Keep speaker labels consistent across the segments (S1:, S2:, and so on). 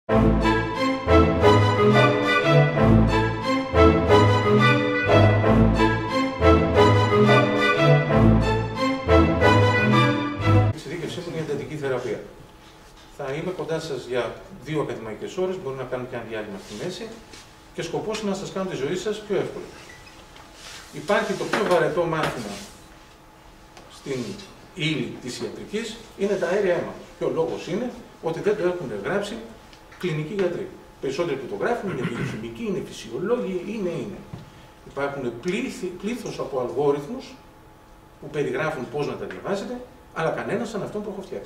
S1: Εξειδίκευσή μου είναι η εντατική θεραπεία. Θα είμαι κοντά σας για 2 ακαδημαϊκές ώρες, μπορεί να κάνουμε και ένα διάλειμμα στη μέση και σκοπός είναι να σας κάνω τη ζωή σας πιο εύκολη. Υπάρχει το πιο βαρετό μάθημα στην ύλη της ιατρικής, είναι τα αέρια αίματος. Και ο λόγος είναι ότι δεν το έχουν γράψει κλινικοί γιατροί. Περισσότεροι που το γράφουν είναι βιοχημικοί, είναι φυσιολόγοι, είναι. Υπάρχουν πλήθος από αλγόριθμους που περιγράφουν πώς να τα διαβάζετε, αλλά κανένας σαν αυτόν το έχω φτιάξει.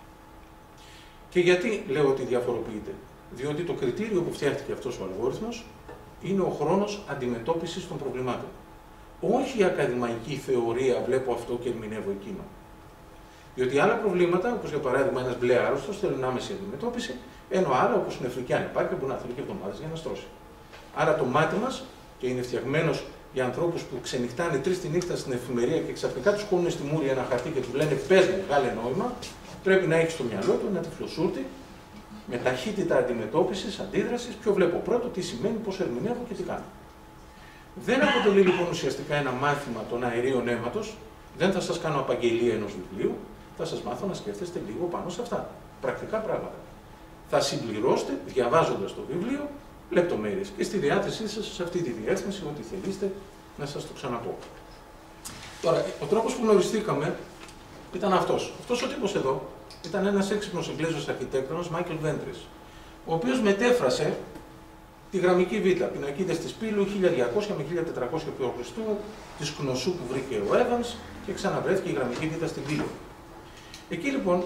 S1: Και γιατί λέω ότι διαφοροποιείται? Διότι το κριτήριο που φτιάχτηκε αυτός ο αλγόριθμος είναι ο χρόνος αντιμετώπισης των προβλημάτων. Όχι η ακαδημαϊκή θεωρία, βλέπω αυτό και ερμηνεύω εκείνο. Διότι άλλα προβλήματα, όπως για παράδειγμα ένας μπλε άρρωστος, θέλουν άμεση αντιμετώπιση, ενώ άλλα, όπως η νεφρική ανεπάρκεια, μπορεί να θέλει και εβδομάδες για να στρώσει. Άρα το μάτι μας, και είναι φτιαγμένος για ανθρώπους που ξενυχτάνε 3 τη νύχτα στην εφημερία και ξαφνικά τους κόβουν στη μούρη ένα χαρτί και του λένε πες μου, βγάλε νόημα, πρέπει να έχει στο μυαλό του ένα τυφλοσούρτη με ταχύτητα αντιμετώπισης, αντίδρασης, ποιο βλέπω πρώτο, τι σημαίνει, πώς ερμηνεύω και τι κάνω. Δεν αποτελεί λοιπόν ουσιαστικά ένα μάθημα των αερίων αίματος, δεν θα σας κάνω απαγγελία ενός βιβλίου, θα σας μάθω να σκέφτεστε λίγο πάνω σε αυτά. Πρακτικά πράγματα. Θα συμπληρώσετε, διαβάζοντας το βιβλίο, λεπτομέρειες και στη διάθεσή σας σε αυτή τη διεύθυνση, ό,τι θελήσετε να σας το ξαναπώ. Τώρα, ο τρόπος που γνωριστήκαμε ήταν αυτός. Αυτός ο τύπος εδώ ήταν ένας έξυπνος Εγγλέζος αρχιτέκτονας, Μάικλ Βέντρις, ο οποίος μετέφρασε τη γραμμική β, πινακίδες της Πύλου 1200 με 1400 π.Χ., της Κνωσού που βρήκε ο Evans και ξαναβρέθηκε η γραμμική β στην Πύλο. Εκεί λοιπόν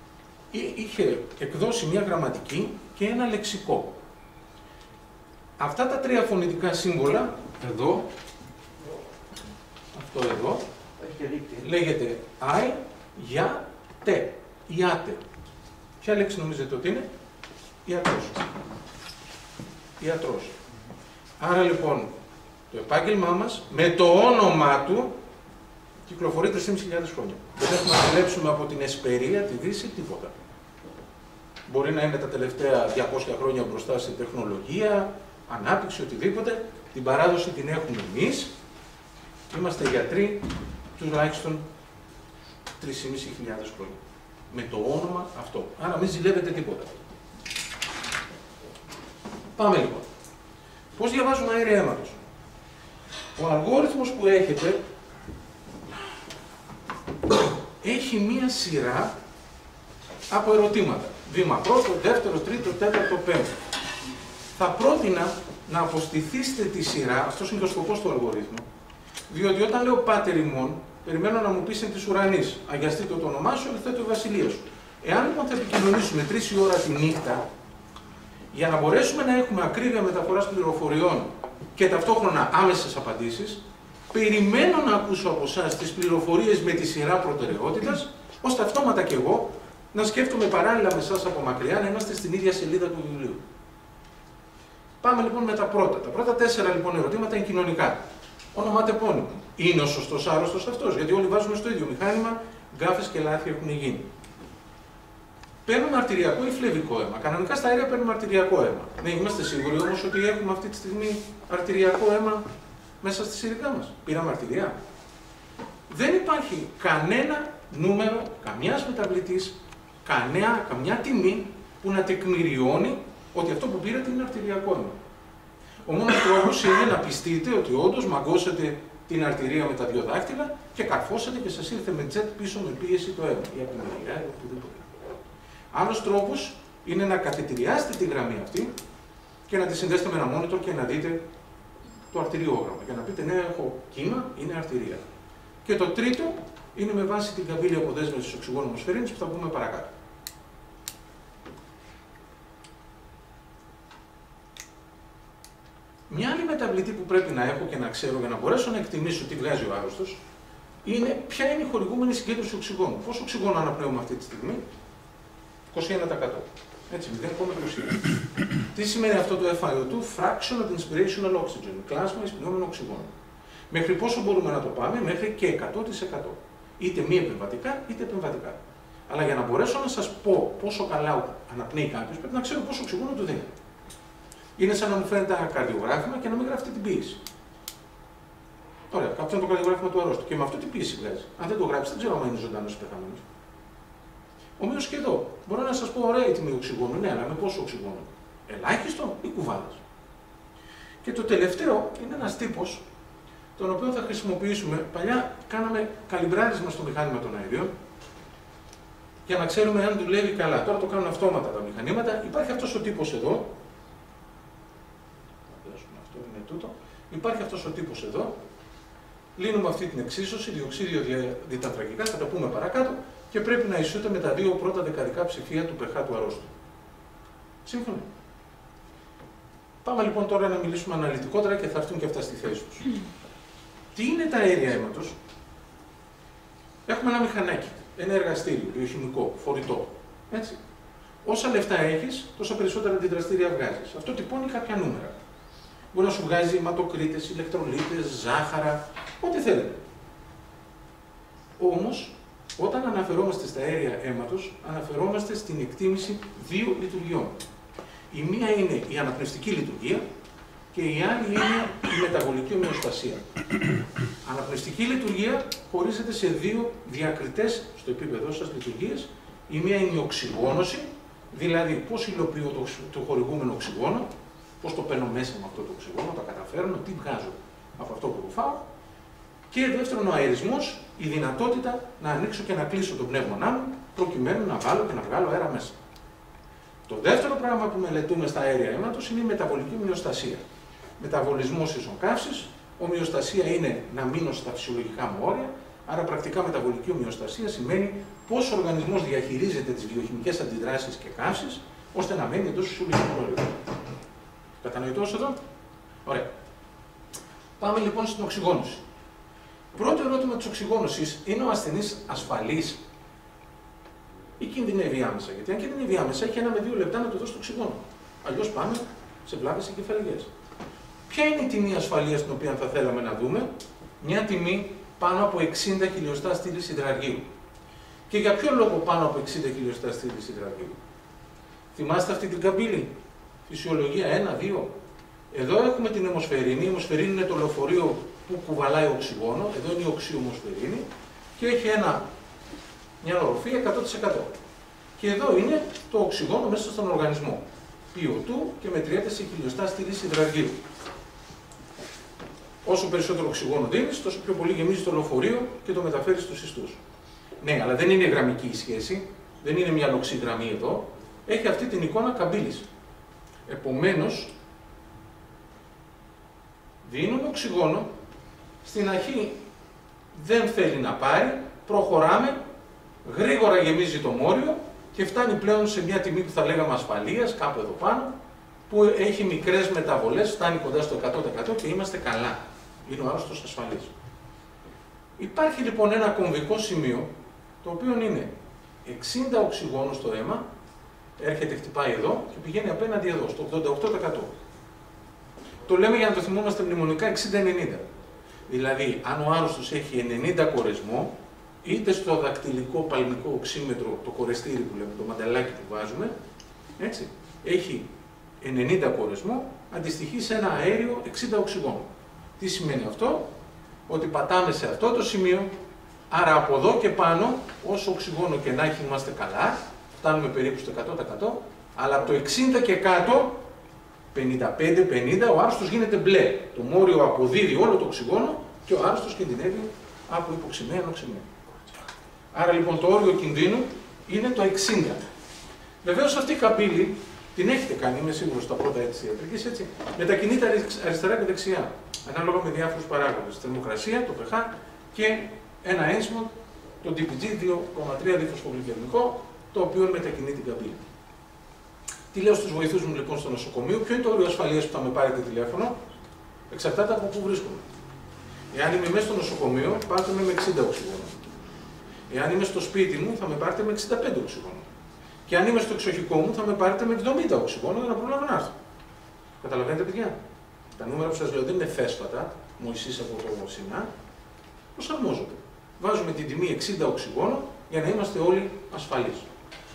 S1: είχε εκδώσει μια γραμματική και ένα λεξικό. Αυτά τα 3 φωνητικά σύμβολα, εδώ, αυτό εδώ, λέγεται I, για, τε, ιάτε. Ποια λέξη νομίζετε ότι είναι? Ιατρός. Ιατρός. Άρα λοιπόν, το επάγγελμά μας, με το όνομά του, κυκλοφορεί 3.500 χρόνια. Δεν έχουμε να δουλέψουμε από την Εσπερία, τη Δύση, τίποτα. Μπορεί να είναι τα τελευταία 200 χρόνια μπροστά σε τεχνολογία, ανάπτυξη, οτιδήποτε. Την παράδοση την έχουμε εμείς. Είμαστε γιατροί τουλάχιστον 3.500 χρόνια. Με το όνομα αυτό. Άρα μην ζηλεύετε τίποτα. Πάμε λοιπόν. Πώς διαβάζουμε αέρια αίματος? Ο αλγόριθμος που έχετε έχει μία σειρά από ερωτήματα. Βήμα πρώτο, δεύτερο, τρίτο, τέταρτο, πέμπτο. Θα πρότεινα να αποστηθήσετε τη σειρά, αυτός είναι το σκοπός του αλγορίθμου, διότι όταν λέω πάτερ ημών, περιμένω να μου πεις εν της ουρανής, αγιαστείτε το όνομά σου, ελθέτω η βασιλεία σου. Εάν λοιπόν θα επικοινωνήσουμε 3 η ώρα τη νύχτα, για να μπορέσουμε να έχουμε ακρίβεια μεταφοράς πληροφοριών και ταυτόχρονα άμεσες απαντήσεις, περιμένω να ακούσω από εσάς τις πληροφορίες με τη σειρά προτεραιότητας, ώστε αυτόματα κι εγώ να σκέφτομαι παράλληλα με εσάς από μακριά, να είμαστε στην ίδια σελίδα του βιβλίου. Πάμε λοιπόν με τα πρώτα. Τα πρώτα 4 λοιπόν ερωτήματα είναι κοινωνικά. Όνομα τεπώνυμο. Είναι ο σωστός άρρωστος αυτός? Γιατί όλοι βάζουμε στο ίδιο μηχάνημα, γκάφες και λάθη έχουν γίνει. Παίρνουμε αρτηριακό ή φλεβικό αίμα. Κανονικά στα αέρια παίρνουμε αρτηριακό αίμα. Δεν είμαστε σίγουροι όμως ότι έχουμε αυτή τη στιγμή αρτηριακό αίμα μέσα στη σειρικά μας? Πήραμε αρτηριά? Δεν υπάρχει κανένα νούμερο, καμιάς μεταβλητής, καμιά τιμή που να τεκμηριώνει ότι αυτό που πήρατε είναι αρτηριακό αίμα. Ο μόνος τρόπος είναι να πιστείτε ότι όντως μαγκώσετε την αρτηρία με τα 2 δάχτυλα και καρφώσατε και σας ήρθε με τζετ πίσω με πίεση το αίμα ή από την μεριά ή οπουδήποτε. Άλλος τρόπος είναι να καθετηριάσετε τη γραμμή αυτή και να τη συνδέσετε με ένα monitor και να δείτε το αρτηριόγραμμα. Για να πείτε ναι, έχω κύμα, είναι αρτηρία. Και το τρίτο είναι με βάση την καμπύλη αποδέσμευσης οξυγόνου ομοσφαιρίνης που θα πούμε παρακάτω. Μια άλλη μεταβλητή που πρέπει να έχω και να ξέρω για να μπορέσω να εκτιμήσω τι βγάζει ο άρρωστος είναι ποια είναι η χορηγούμενη συγκέντρωση οξυγόνου. Πόσο οξυγόνο αναπνέουμε αυτή τη στιγμή? 21%. Έτσι, 0,20. Τι σημαίνει αυτό το FiO2? Fraction of inspirational oxygen. Κλάσμα εισπνεόμενο οξυγόνο. Μέχρι πόσο μπορούμε να το πάμε? Μέχρι και 100%. Είτε μη επεμβατικά, είτε επεμβατικά. Αλλά για να μπορέσω να σας πω πόσο καλά αναπνέει κάποιος, πρέπει να ξέρω πόσο οξυγόνο του δίνει. Είναι σαν να μου φαίνεται ένα καρδιογράφημα και να μην γράφει την πίεση. Ωραία, αυτό είναι το καρδιογράφημα του αρρώστου. Και με αυτό τι πίεση βγάζει. Αν δεν το γράψει, δεν ξέρω αν είναι ζωντανός ή πεθαμένος. Ομοίως και εδώ. Μπορώ να σας πω: ωραία η τιμή οξυγόνου, ναι, αλλά με πόσο οξυγόνο. Ελάχιστο ή κουβάδας. Και το τελευταίο είναι ένας τύπος, τον οποίο θα χρησιμοποιήσουμε. Παλιά κάναμε καλυμπράρισμα στο μηχάνημα των αερίων για να ξέρουμε αν δουλεύει καλά. Τώρα το κάνουν αυτόματα τα μηχανήματα. Υπάρχει αυτός ο τύπος εδώ. Αυτό είναι τούτο. Υπάρχει αυτός ο τύπος εδώ. Λύνουμε αυτή την εξίσωση, διοξίδιο διτανθρακικά, θα τα πούμε παρακάτω, και πρέπει να ισούται με τα δύο πρώτα δεκαδικά ψηφία του pH του αρρώστου. Σύμφωνα. Πάμε λοιπόν τώρα να μιλήσουμε αναλυτικότερα και θα έρθουν και αυτά στη θέση τους. Τι είναι τα αέρια αίματος? Έχουμε ένα μηχανάκι, ένα εργαστήριο, βιοχημικό, φορητό. Έτσι. Όσα λεφτά έχεις, τόσα περισσότερα αντιδραστήρια βγάζεις. Αυτό τυπώνει κάποια νούμερα. Μπορεί να σου βγάζει αιματοκρίτες, ηλεκτρολίτες, ζάχαρα, ό,τι θέλετε. Όμως, όταν αναφερόμαστε στα αέρια αίματος, αναφερόμαστε στην εκτίμηση δύο λειτουργιών. Η μία είναι η αναπνευστική λειτουργία και η άλλη είναι η μεταβολική ομοιοστασία. Αναπνευστική λειτουργία χωρίζεται σε δύο διακριτές στο επίπεδο σας λειτουργίες. Η μία είναι η οξυγόνωση, δηλαδή πώς υλοποιώ το χορηγούμενο οξυγόνο, πώς το παίρνω μέσα με αυτό το οξυγόνο, το καταφέρνω, τι βγάζω από αυτό που ρουφάω. Και δεύτερον, ο αερισμός, η δυνατότητα να ανοίξω και να κλείσω τον πνεύμονά μου, προκειμένου να βάλω και να βγάλω αέρα μέσα. Το δεύτερο πράγμα που μελετούμε στα αέρια αίματος είναι η μεταβολική ομοιοστασία. Μεταβολισμός ίσον καύσης, ομοιοστασία είναι να μείνω στα φυσιολογικά μου όρια, άρα πρακτικά μεταβολική ομοιοστασία σημαίνει πώς ο οργανισμός διαχειρίζεται τις βιοχημικές αντιδράσεις και καύσεις, ώστε να μένει εντός φυσιολογικών όριων. Κατανοητό εδώ? Ωραία. Πάμε λοιπόν στην οξυγόνωση. Πρώτο ερώτημα της οξυγόνωσης: είναι ο ασθενής ασφαλής ή κινδυνεύει άμεσα? Γιατί αν κινδυνεύει άμεσα, έχει 1 με 2 λεπτά να του δώσει το οξυγόνο. Αλλιώς πάμε σε βλάβες ή κεφαλικές. Ποια είναι η τιμή ασφαλείας την οποία θα θέλαμε να δούμε? Μια τιμή πάνω από 60 χιλιοστά στήλης υδραργύρου. Και για ποιο λόγο πάνω από 60 χιλιοστά στήλης υδραργύρου? Θυμάστε αυτή την καμπύλη? Φυσιολογία 1-2. Εδώ έχουμε την αιμοσφαιρίνη. Η αιμοσφαιρίνη είναι το λεωφορείο που κουβαλάει οξυγόνο. Εδώ είναι η οξυομοσφαιρίνη και έχει μια οροφή 100%. Και εδώ είναι το οξυγόνο μέσα στον οργανισμό. PO2 και μετριέται σε χιλιοστά στήλης υδραργύρου. Όσο περισσότερο οξυγόνο δίνεις, τόσο πιο πολύ γεμίζει το λεωφορείο και το μεταφέρει στους ιστούς. Ναι, αλλά δεν είναι γραμμική η σχέση. Δεν είναι μια λοξή γραμμή εδώ. Έχει αυτή την εικόνα καμπύλης. Επομένως, δίνουμε οξυγόνο, στην αρχή δεν θέλει να πάρει, προχωράμε, γρήγορα γεμίζει το μόριο και φτάνει πλέον σε μια τιμή που θα λέγαμε ασφαλείας, κάπου εδώ πάνω, που έχει μικρές μεταβολές, φτάνει κοντά στο 100% και είμαστε καλά. Είναι ο άρρωστος ασφαλής. Υπάρχει λοιπόν ένα κομβικό σημείο, το οποίο είναι 60 οξυγόνο στο αίμα, έρχεται, χτυπάει εδώ και πηγαίνει απέναντι εδώ, στο 88%. Το λέμε για να το θυμόμαστε μνημονικά 60-90. Δηλαδή, αν ο άρρωστος έχει 90 κορεσμό, είτε στο δακτυλικό παλμικό οξύμετρο, το κορεστήρι που λέμε, το μανταλάκι που βάζουμε, έτσι, έχει 90 κορεσμό, αντιστοιχεί σε ένα αέριο 60 οξυγόνο. Τι σημαίνει αυτό? Ότι πατάμε σε αυτό το σημείο, άρα από εδώ και πάνω, όσο οξυγόνο και να έχει, είμαστε καλά, φτάνουμε περίπου στο 100%, αλλά από το 60 και κάτω, 55-50, ο άρρωστος γίνεται μπλε. Το μόριο αποδίδει όλο το οξυγόνο και ο άρρωστος κινδυνεύει από υποξημία, ανοξημία. Άρα λοιπόν το όριο κινδύνου είναι το 60. Βεβαίως αυτή η καμπύλη την έχετε κάνει, είμαι σίγουρος, στα πρώτα έτη της ιατρικής, έτσι. Μετακινείται αριστερά και δεξιά, ανάλογα με διάφορους παράγοντες. Θερμοκρασία, το pH και ένα ένζυμο, το DPG 2,3 διφωσφογλυκερμικό, το οποίο μετακινεί την καμπύλη. Τι λέω στους βοηθούς μου λοιπόν στο νοσοκομείο? Ποιο είναι το όριο ασφαλείας που θα με πάρετε τηλέφωνο? Εξαρτάται από πού βρίσκομαι. Εάν είμαι μέσα στο νοσοκομείο, πάρτε με 60 οξυγόνο. Εάν είμαι στο σπίτι μου, θα με πάρετε με 65 οξυγόνο. Και αν είμαι στο εξοχικό μου, θα με πάρετε με 70 οξυγόνο για να προλάβω να έρθω. Καταλαβαίνετε, παιδιά? Τα νούμερα που σας λέω δεν είναι θέσφατα, Μωυσής από το Σινά, προσαρμόζονται. Βάζουμε την τιμή 60 οξυγόνο για να είμαστε όλοι ασφαλείς.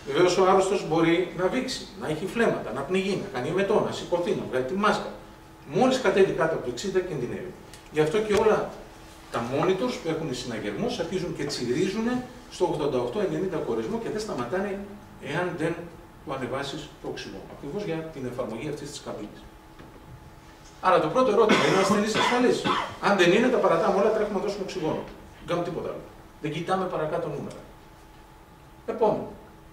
S1: Βεβαίως ο άρρωστος μπορεί να βήξει, να έχει φλέμματα, να πνιγεί, να κάνει εμετό, να σηκωθεί, να βγάλει τη μάσκα. Μόλις κατέβει κάτω από το 60 κινδυνεύει. Γι' αυτό και όλα τα monitors που έχουν συναγερμούς αρχίζουν και τσιρίζουν στο 88-90 κορεσμό και δεν σταματάνε εάν δεν του ανεβάσεις το οξυγόνο. Ακριβώς για την εφαρμογή αυτής της καμπίνης. Άρα το πρώτο ερώτημα είναι ο ασθενής ασφαλής. Αν δεν είναι, τα παρατάμε όλα, τρέχουμε να δώσουμε οξυγόνο. Δεν κάνουμε τίποτα άλλο. Δεν κοιτάμε παρακάτω νούμερα. Επόμενο.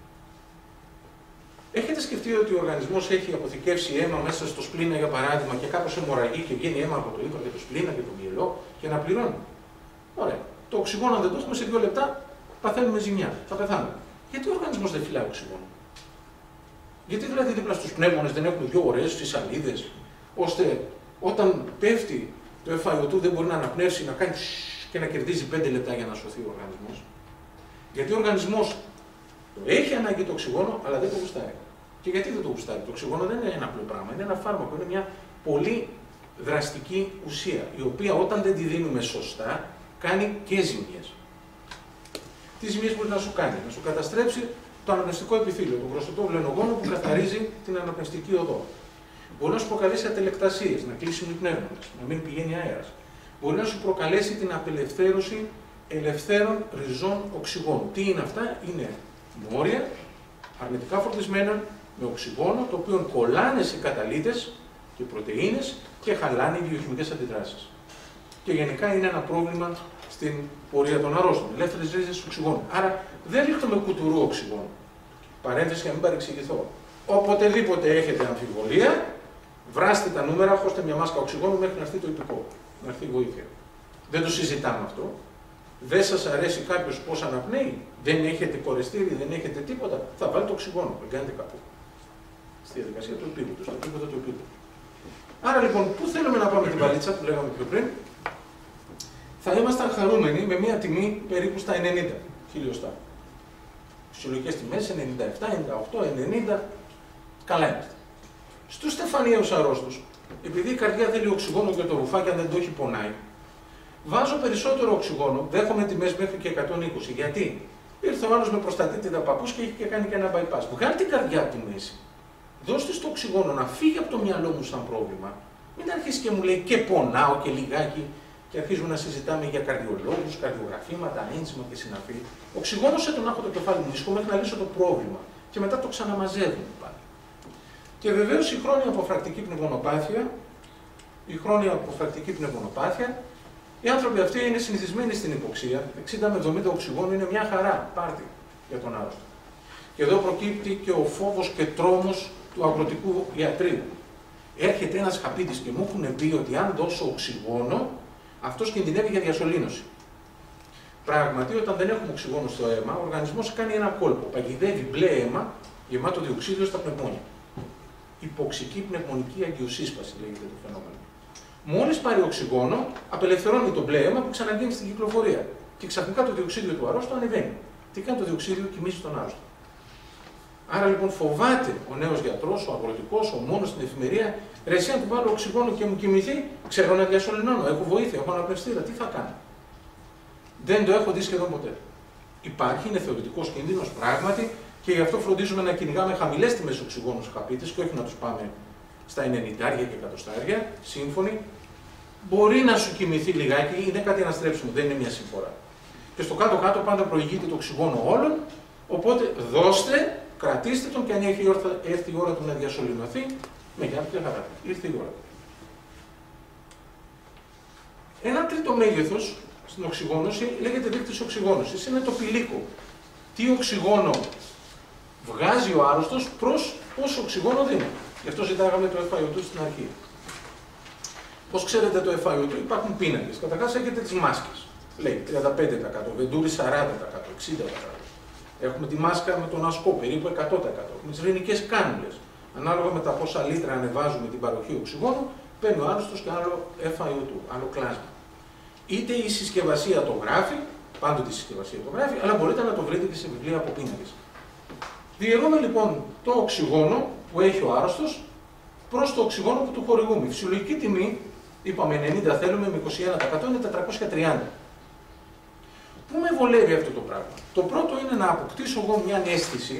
S1: Έχετε σκεφτεί ότι ο οργανισμός έχει αποθηκεύσει αίμα μέσα στο σπλήνα, για παράδειγμα, και κάπως αιμορραγεί και βγαίνει αίμα από το ύπαρ και το σπλήνα και το μυελό και να πληρώνει? Ωραία. Το οξυγόνο, αν δεν το έχουμε, σε 2 λεπτά παθαίνουμε ζημιά. Θα πεθάνουμε. Γιατί ο οργανισμός δεν φυλάει οξυγόνο? Γιατί δηλαδή δίπλα στους πνεύμονες δεν έχουμε 2 ωραίες φυσαλίδες, ώστε όταν πέφτει το FiO2 δεν μπορεί να αναπνεύσει, να κάνει και να κερδίζει 5 λεπτά για να σωθεί ο οργανισμός? Γιατί ο οργανισμός έχει ανάγκη το οξυγόνο, αλλά δεν το γουστάρει. Και γιατί δεν το γουστάρει? Το οξυγόνο δεν είναι ένα απλό πράγμα, είναι ένα φάρμακο, είναι μια πολύ δραστική ουσία, η οποία όταν δεν τη δίνουμε σωστά, κάνει και ζημιές. Τι ζημιές μπορεί να σου κάνει? Να σου καταστρέψει το αναπνευστικό επιθύλιο, τον γροστοτό βλενογόνο που καθαρίζει την αναπνευστική οδό. Μπορεί να σου προκαλέσει ατελεκτασίες, να κλείσουν οι πνεύμονες, να μην πηγαίνει αέρας. Μπορεί να σου προκαλέσει την απελευθέρωση ελευθέρων ριζών οξυγόνου. Τι είναι αυτά? Είναι μόρια αρνητικά φορτισμένα με οξυγόνο, το οποίο κολλάνε σε καταλύτες και πρωτεΐνες και χαλάνε οι βιοχημικές αντιδράσεις. Και γενικά είναι ένα πρόβλημα στην πορεία των αρρώστων. Ελεύθερες ρίζες οξυγόνου. Άρα δεν ρίχνουμε κουτουρού οξυγόνου. Παρένθεση για να μην παρεξηγηθώ. Οποτεδήποτε έχετε αμφιβολία, βράστε τα νούμερα, χώστε μια μάσκα οξυγόνου μέχρι να έρθει το υπηκό, να έρθει η βοήθεια. Δεν το συζητάμε αυτό. Δεν σας αρέσει κάποιος πώς αναπνέει, δεν έχετε κορεστήρι, δεν έχετε τίποτα, θα βάλετε οξυγόνο, δεν κάνετε κάπου. Στη διαδικασία του επίπεδου, στο επίπεδο του επίπεδου. Άρα λοιπόν, πού θέλουμε να πάμε την παλίτσα που λέγαμε πιο πριν? Θα ήμασταν χαρούμενοι με μια τιμή περίπου στα 90 χιλιοστά. Φυσιολογικές τιμές 97, 98, 90, καλά είμαστε. Στους στεφανίους αρρώστους, επειδή η καρδιά θέλει οξυγόνο και το ρουφάκι αν δεν το έχει πονάει, βάζω περισσότερο οξυγόνο, δέχομαι τιμές μέχρι και 120. Γιατί? Ήρθε ο άλλος με προστατήτητα παππούς και έχει και κάνει και ένα bypass. Βγάλει την καρδιά από τη μέση. Δώστε στο οξυγόνο να φύγει από το μυαλό μου σαν πρόβλημα. Μην αρχίσει και μου λέει και πονάω και λιγάκι και αρχίζουμε να συζητάμε για καρδιολόγους, καρδιογραφήματα, ένζημα και συναφή. Οξυγόνωσε τον, άχω το κεφάλι μου ήσυχο μέχρι να λύσω το πρόβλημα. Και μετά το ξαναμαζεύουμε πάλι. Και βεβαίως η χρόνια αποφρακτική πνευμονοπάθεια, οι άνθρωποι αυτοί είναι συνηθισμένοι στην υποξία. 60 με 70 οξυγόνο είναι μια χαρά, πάρτι για τον άρρωστο. Και εδώ προκύπτει και ο φόβος και τρόμος του αγροτικού ιατρίου. Έρχεται ένας χαπίτης και μου έχουν πει ότι αν δώσω οξυγόνο, αυτός κινδυνεύει για διασωλήνωση. Πράγματι, όταν δεν έχουμε οξυγόνο στο αίμα, ο οργανισμός κάνει ένα κόλπο. Παγιδεύει μπλε αίμα γεμάτο διοξείδιο στα πνευμόνια. Υποξική πνευμονική αγκιοσύσπαση λέγεται το φαινόμενο. Μόλις πάρει οξυγόνο, απελευθερώνει το μπλε αίμα που ξαναγίνει στην κυκλοφορία. Και ξαφνικά το διοξείδιο του αρρώστου ανεβαίνει. Τι κάνει το διοξείδιο? Κοιμίζει τον άρρωστο. Άρα λοιπόν φοβάται ο νέος γιατρός, ο αγροτικός, ο μόνος στην εφημερία, ρε εσύ αν του βάλω οξυγόνο και μου κοιμηθεί, ξέρω να διασωληνώνω, έχω βοήθεια, έχω αναπνευστήρα, τι θα κάνω? Δεν το έχω δει σχεδόν ποτέ. Υπάρχει, είναι θεωρητικός κίνδυνος πράγματι και γι' αυτό φροντίζουμε να κυνηγάμε χαμηλές τιμές οξυγόνου στους χαπίτες και όχι να τους πάμε στα 90 και 100, σύμφωνοι. Μπορεί να σου κοιμηθεί λιγάκι, είναι κάτι αναστρέψιμο, δεν είναι μια συμφορά. Και στο κάτω-κάτω πάντα προηγείται το οξυγόνο όλων, οπότε δώστε, κρατήστε τον και αν έχει έρθει η ώρα του να διασωληνωθεί, με γεια και χαρά. Ήρθε η ώρα. Ένα τρίτο μέγεθος στην οξυγόνωση λέγεται δείκτης οξυγόνωσης. Είναι το πηλίκο. Τι οξυγόνο βγάζει ο άρρωστος προς πόσο οξυγόνο δίνει. Γι' αυτό ζητάγαμε το FiO2 στην αρχή. Πώς ξέρετε το FiO2? Υπάρχουν πίνακες. Καταρχάς έχετε τις μάσκες. Λέει 35%, βεντούρι 40%, 60%. Έχουμε τη μάσκα με τον ασκό, περίπου 100%. Έχουμε τις ρηνικές κάνουλες. Ανάλογα με τα πόσα λίτρα ανεβάζουμε την παροχή οξυγόνου, παίρνει ο άρρωστος και άλλο FiO2, άλλο κλάσμα. Είτε η συσκευασία το γράφει, πάντοτε η συσκευασία το γράφει, αλλά μπορείτε να το βρείτε και σε βιβλία από πίνακες. Διαιρούμε λοιπόν το οξυγόνο που έχει ο άρρωστος προς το οξυγόνο που του χορηγούμε. Η φυσιολογική τιμή, είπαμε 90 θέλουμε, με 21% είναι 430. Πού με βολεύει αυτό το πράγμα? Το πρώτο είναι να αποκτήσω εγώ μια αίσθηση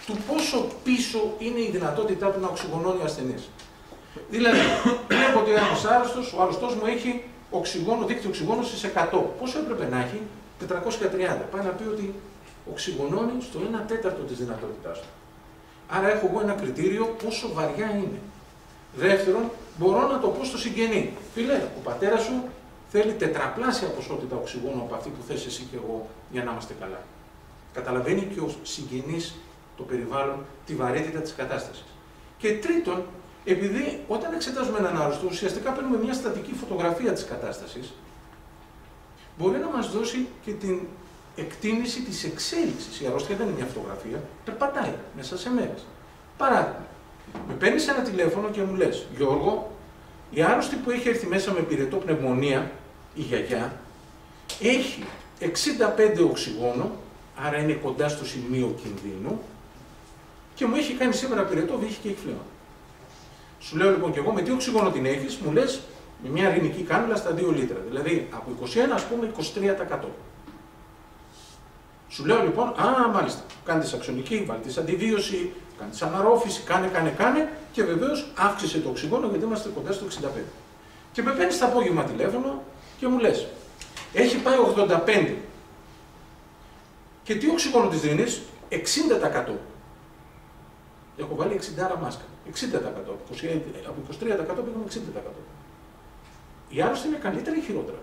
S1: του πόσο πίσω είναι η δυνατότητά του να οξυγονώνει ο ασθενής. Δηλαδή, βλέπω ότι ένας άρρωστος, ο αρρωστός μου έχει δίκτυο οξυγόνωσης 100. Πόσο έπρεπε να έχει? 430. Πάει να πει ότι οξυγονώνει στο 1/4 της δυνατότητάς του. Άρα έχω εγώ ένα κριτήριο πόσο βαριά είναι. Δεύτερον, μπορώ να το πω στο συγγενή. Φίλε, ο πατέρας σου θέλει τετραπλάσια ποσότητα οξυγόνου από αυτή που θες εσύ και εγώ για να είμαστε καλά. Καταλαβαίνει και ο συγγενής το περιβάλλον, τη βαρύτητα της κατάστασης. Και τρίτον, επειδή όταν εξετάζουμε έναν άρρωστο, ουσιαστικά παίρνουμε μια στατική φωτογραφία της κατάστασης, μπορεί να μας δώσει και την εκτίμηση της εξέλιξης. Η αρρώστια δεν είναι μια φωτογραφία, περπατάει μέσα σε μέρες. Παράδειγμα, με παίρνεις ένα τηλέφωνο και μου λες, Γιώργο, η άρρωστη που έχει έρθει μέσα με πυρετό πνευμονία, η γιαγιά, έχει 65 οξυγόνο, άρα είναι κοντά στο σημείο κινδύνου, και μου έχει κάνει σήμερα πυρετό, βύχη και εκφλέον. Σου λέω λοιπόν και εγώ με τι οξυγόνο την έχεις, μου λες με μια ρηνική κάνουλα στα 2 λίτρα. Δηλαδή από 21 ας πούμε 23%. Σου λέω λοιπόν, μάλιστα, κάνεις αξονική, βάλεις αντιβίωση, κάνεις αναρρόφηση, κάνε και βεβαίως αύξησε το οξυγόνο γιατί είμαστε κοντά στο 65. Και με παίρνεις το απόγευμα τηλέφωνο και μου λες, έχει πάει 85. Και τι οξυγόνο της δίνεις? 60%. Έχω βάλει 60 μάσκα. 60%. Από 23% πήγαμε 60%. Η άρρωστη είναι καλύτερα ή χειρότερα?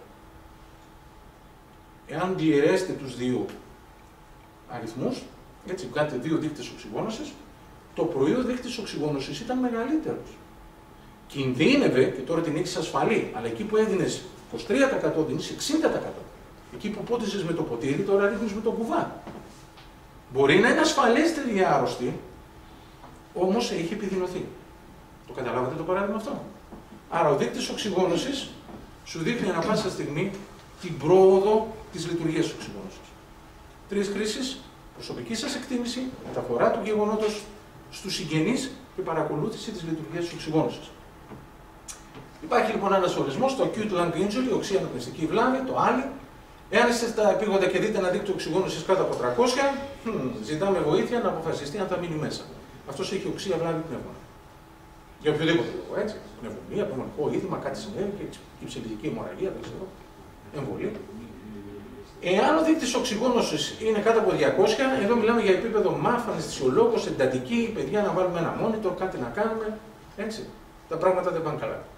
S1: Εάν διαιρέσετε τους δύο αριθμούς, έτσι κάνετε δύο δείκτες οξυγόνωσης, το πρωί ο δείκτης οξυγόνωσης ήταν μεγαλύτερος. Κινδύνευε και τώρα την έχεις ασφαλή, αλλά εκεί που έδινες 23% δίνεις 60%. Εκεί που πότισες με το ποτήρι, τώρα ρίχνεις με το κουβά. Μπορεί να είναι ασφαλέστερη η άρρωστη, όμως έχει επιδεινωθεί. Το καταλάβατε το παράδειγμα αυτό? Άρα ο δείκτης οξυγόνωσης σου δείχνει ανά πάσα στιγμή την πρόοδο της λειτουργίας της οξυγόνωσης. 3 χρήσεις: προσωπική σας εκτίμηση, μεταφορά του γεγονότος στους συγγενείς και παρακολούθηση της λειτουργίας της οξυγόνωσης. Υπάρχει λοιπόν ένας ορισμός, το acute lung injury, οξύ αναπνευστική βλάβη, το άλλη. Εάν είστε στα επίγοντα και δείτε ένα δίκτυο οξυγόνωσης κάτω από 300, ζητάμε βοήθεια να αποφασιστεί αν θα μείνει μέσα. Αυτός έχει οξύ βλάβη πνεύμονα. Για οποιοδήποτε λόγο, έτσι. Πνευμονία, πνευμονικό είδημα, κάτι συνέβη και υψηλική αιμορραγία, δεν ξέρω. Εμβολή. Εάν ο δείκτης οξυγόνωσης είναι κάτω από 200, εδώ μιλάμε για επίπεδο μάφ, αναισθησιολόγος, εντατική, παιδιά να βάλουμε ένα monitor, κάτι να κάνουμε. Έτσι. Τα πράγματα δεν πάνε καλά.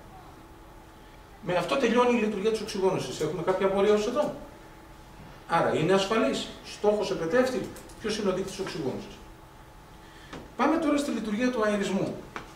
S1: Με αυτό τελειώνει η λειτουργία της οξυγόνωσης. Έχουμε κάποια απορία ως εδώ? Άρα είναι ασφαλής. Στόχος επετεύχθη. Ποιος είναι ο δείκτης οξυγόνωσης? Πάμε τώρα στη λειτουργία του αερισμού.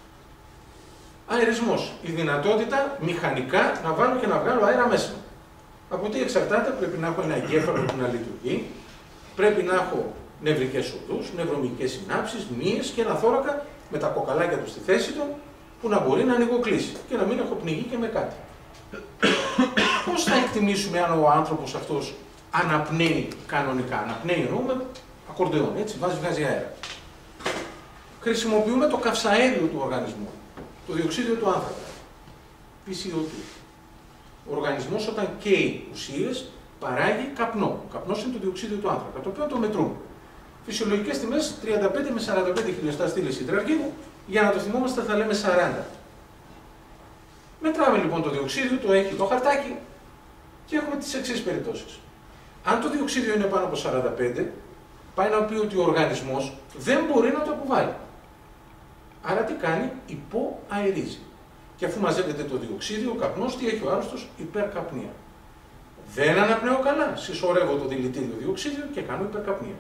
S1: Αερισμός. Η δυνατότητα μηχανικά να βάλω και να βγάλω αέρα μέσα. Από τι εξαρτάται? Πρέπει να έχω ένα εγκέφαλο που να λειτουργεί, πρέπει να έχω νευρικές οδούς, νευρομυϊκές συνάψεις, μύες και ένα θώρακα με τα κοκαλάκια του στη θέση του που να μπορεί να ανοιγοκλείσει και να μην έχω πνιγεί και με κάτι. Πώς θα εκτιμήσουμε αν ο άνθρωπος αυτός αναπνέει κανονικά? Αναπνέει εννοούμε ακορντεόν, έτσι, βγάζει αέρα. Χρησιμοποιούμε το καυσαέριο του οργανισμού, το διοξείδιο του άνθρακα, PCO2. Ο οργανισμός όταν καίει ουσίες παράγει καπνό. Ο καπνός είναι το διοξείδιο του άνθρακα, το οποίο το μετρούμε. Φυσιολογικές τιμές 35 με 45 χιλιοστά στήλες υδραργύρου, για να το θυμόμαστε θα λέμε 40. Μετράμε λοιπόν το διοξείδιο, το έχει το χαρτάκι και έχουμε τις εξής περιπτώσεις. Αν το διοξείδιο είναι πάνω από 45, πάει να πει ότι ο οργανισμός δεν μπορεί να το αποβάλει. Άρα τι κάνει? Υποαερίζει. Και αφού μαζεύεται το διοξείδιο, ο καπνός, τι έχει ο άρρωστος? Υπερκαπνία. Δεν αναπνέω καλά. Συσσωρεύω το δηλητήριο διοξείδιο και κάνω υπερκαπνία.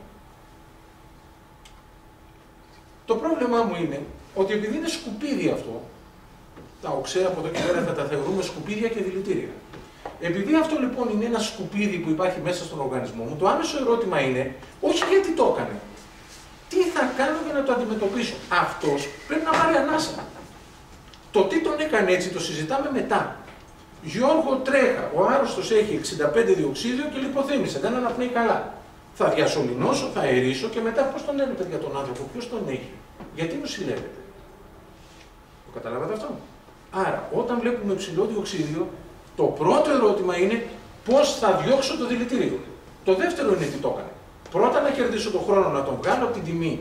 S1: Το πρόβλημά μου είναι ότι επειδή είναι σκουπίδι αυτό, τα οξέα από εδώ και πέρα θα τα θεωρούμε σκουπίδια και δηλητήρια. Επειδή αυτό λοιπόν είναι ένα σκουπίδι που υπάρχει μέσα στον οργανισμό μου, το άμεσο ερώτημα είναι όχι γιατί το έκανε. Τι θα κάνω για να το αντιμετωπίσω? Αυτός πρέπει να πάρει ανάσα. Το τι τον έκανε έτσι το συζητάμε μετά. Γιώργο τρέχα, ο άρρωστος έχει 65 διοξείδιο και λιποθύμησε, δεν αναπνέει καλά. Θα διασωληνώσω, θα αερίσω και μετά πώς τον έλεγε για τον άνθρωπο, ποιος τον έχει, γιατί νοσηλεύεται. Το καταλάβατε αυτό? Άρα, όταν βλέπουμε ψηλό διοξείδιο, το πρώτο ερώτημα είναι πώς θα διώξω το δηλητήριο. Το δεύτερο είναι τι το έκανε. Πρώτα να κερδίσω τον χρόνο να τον βγάλω από την τιμή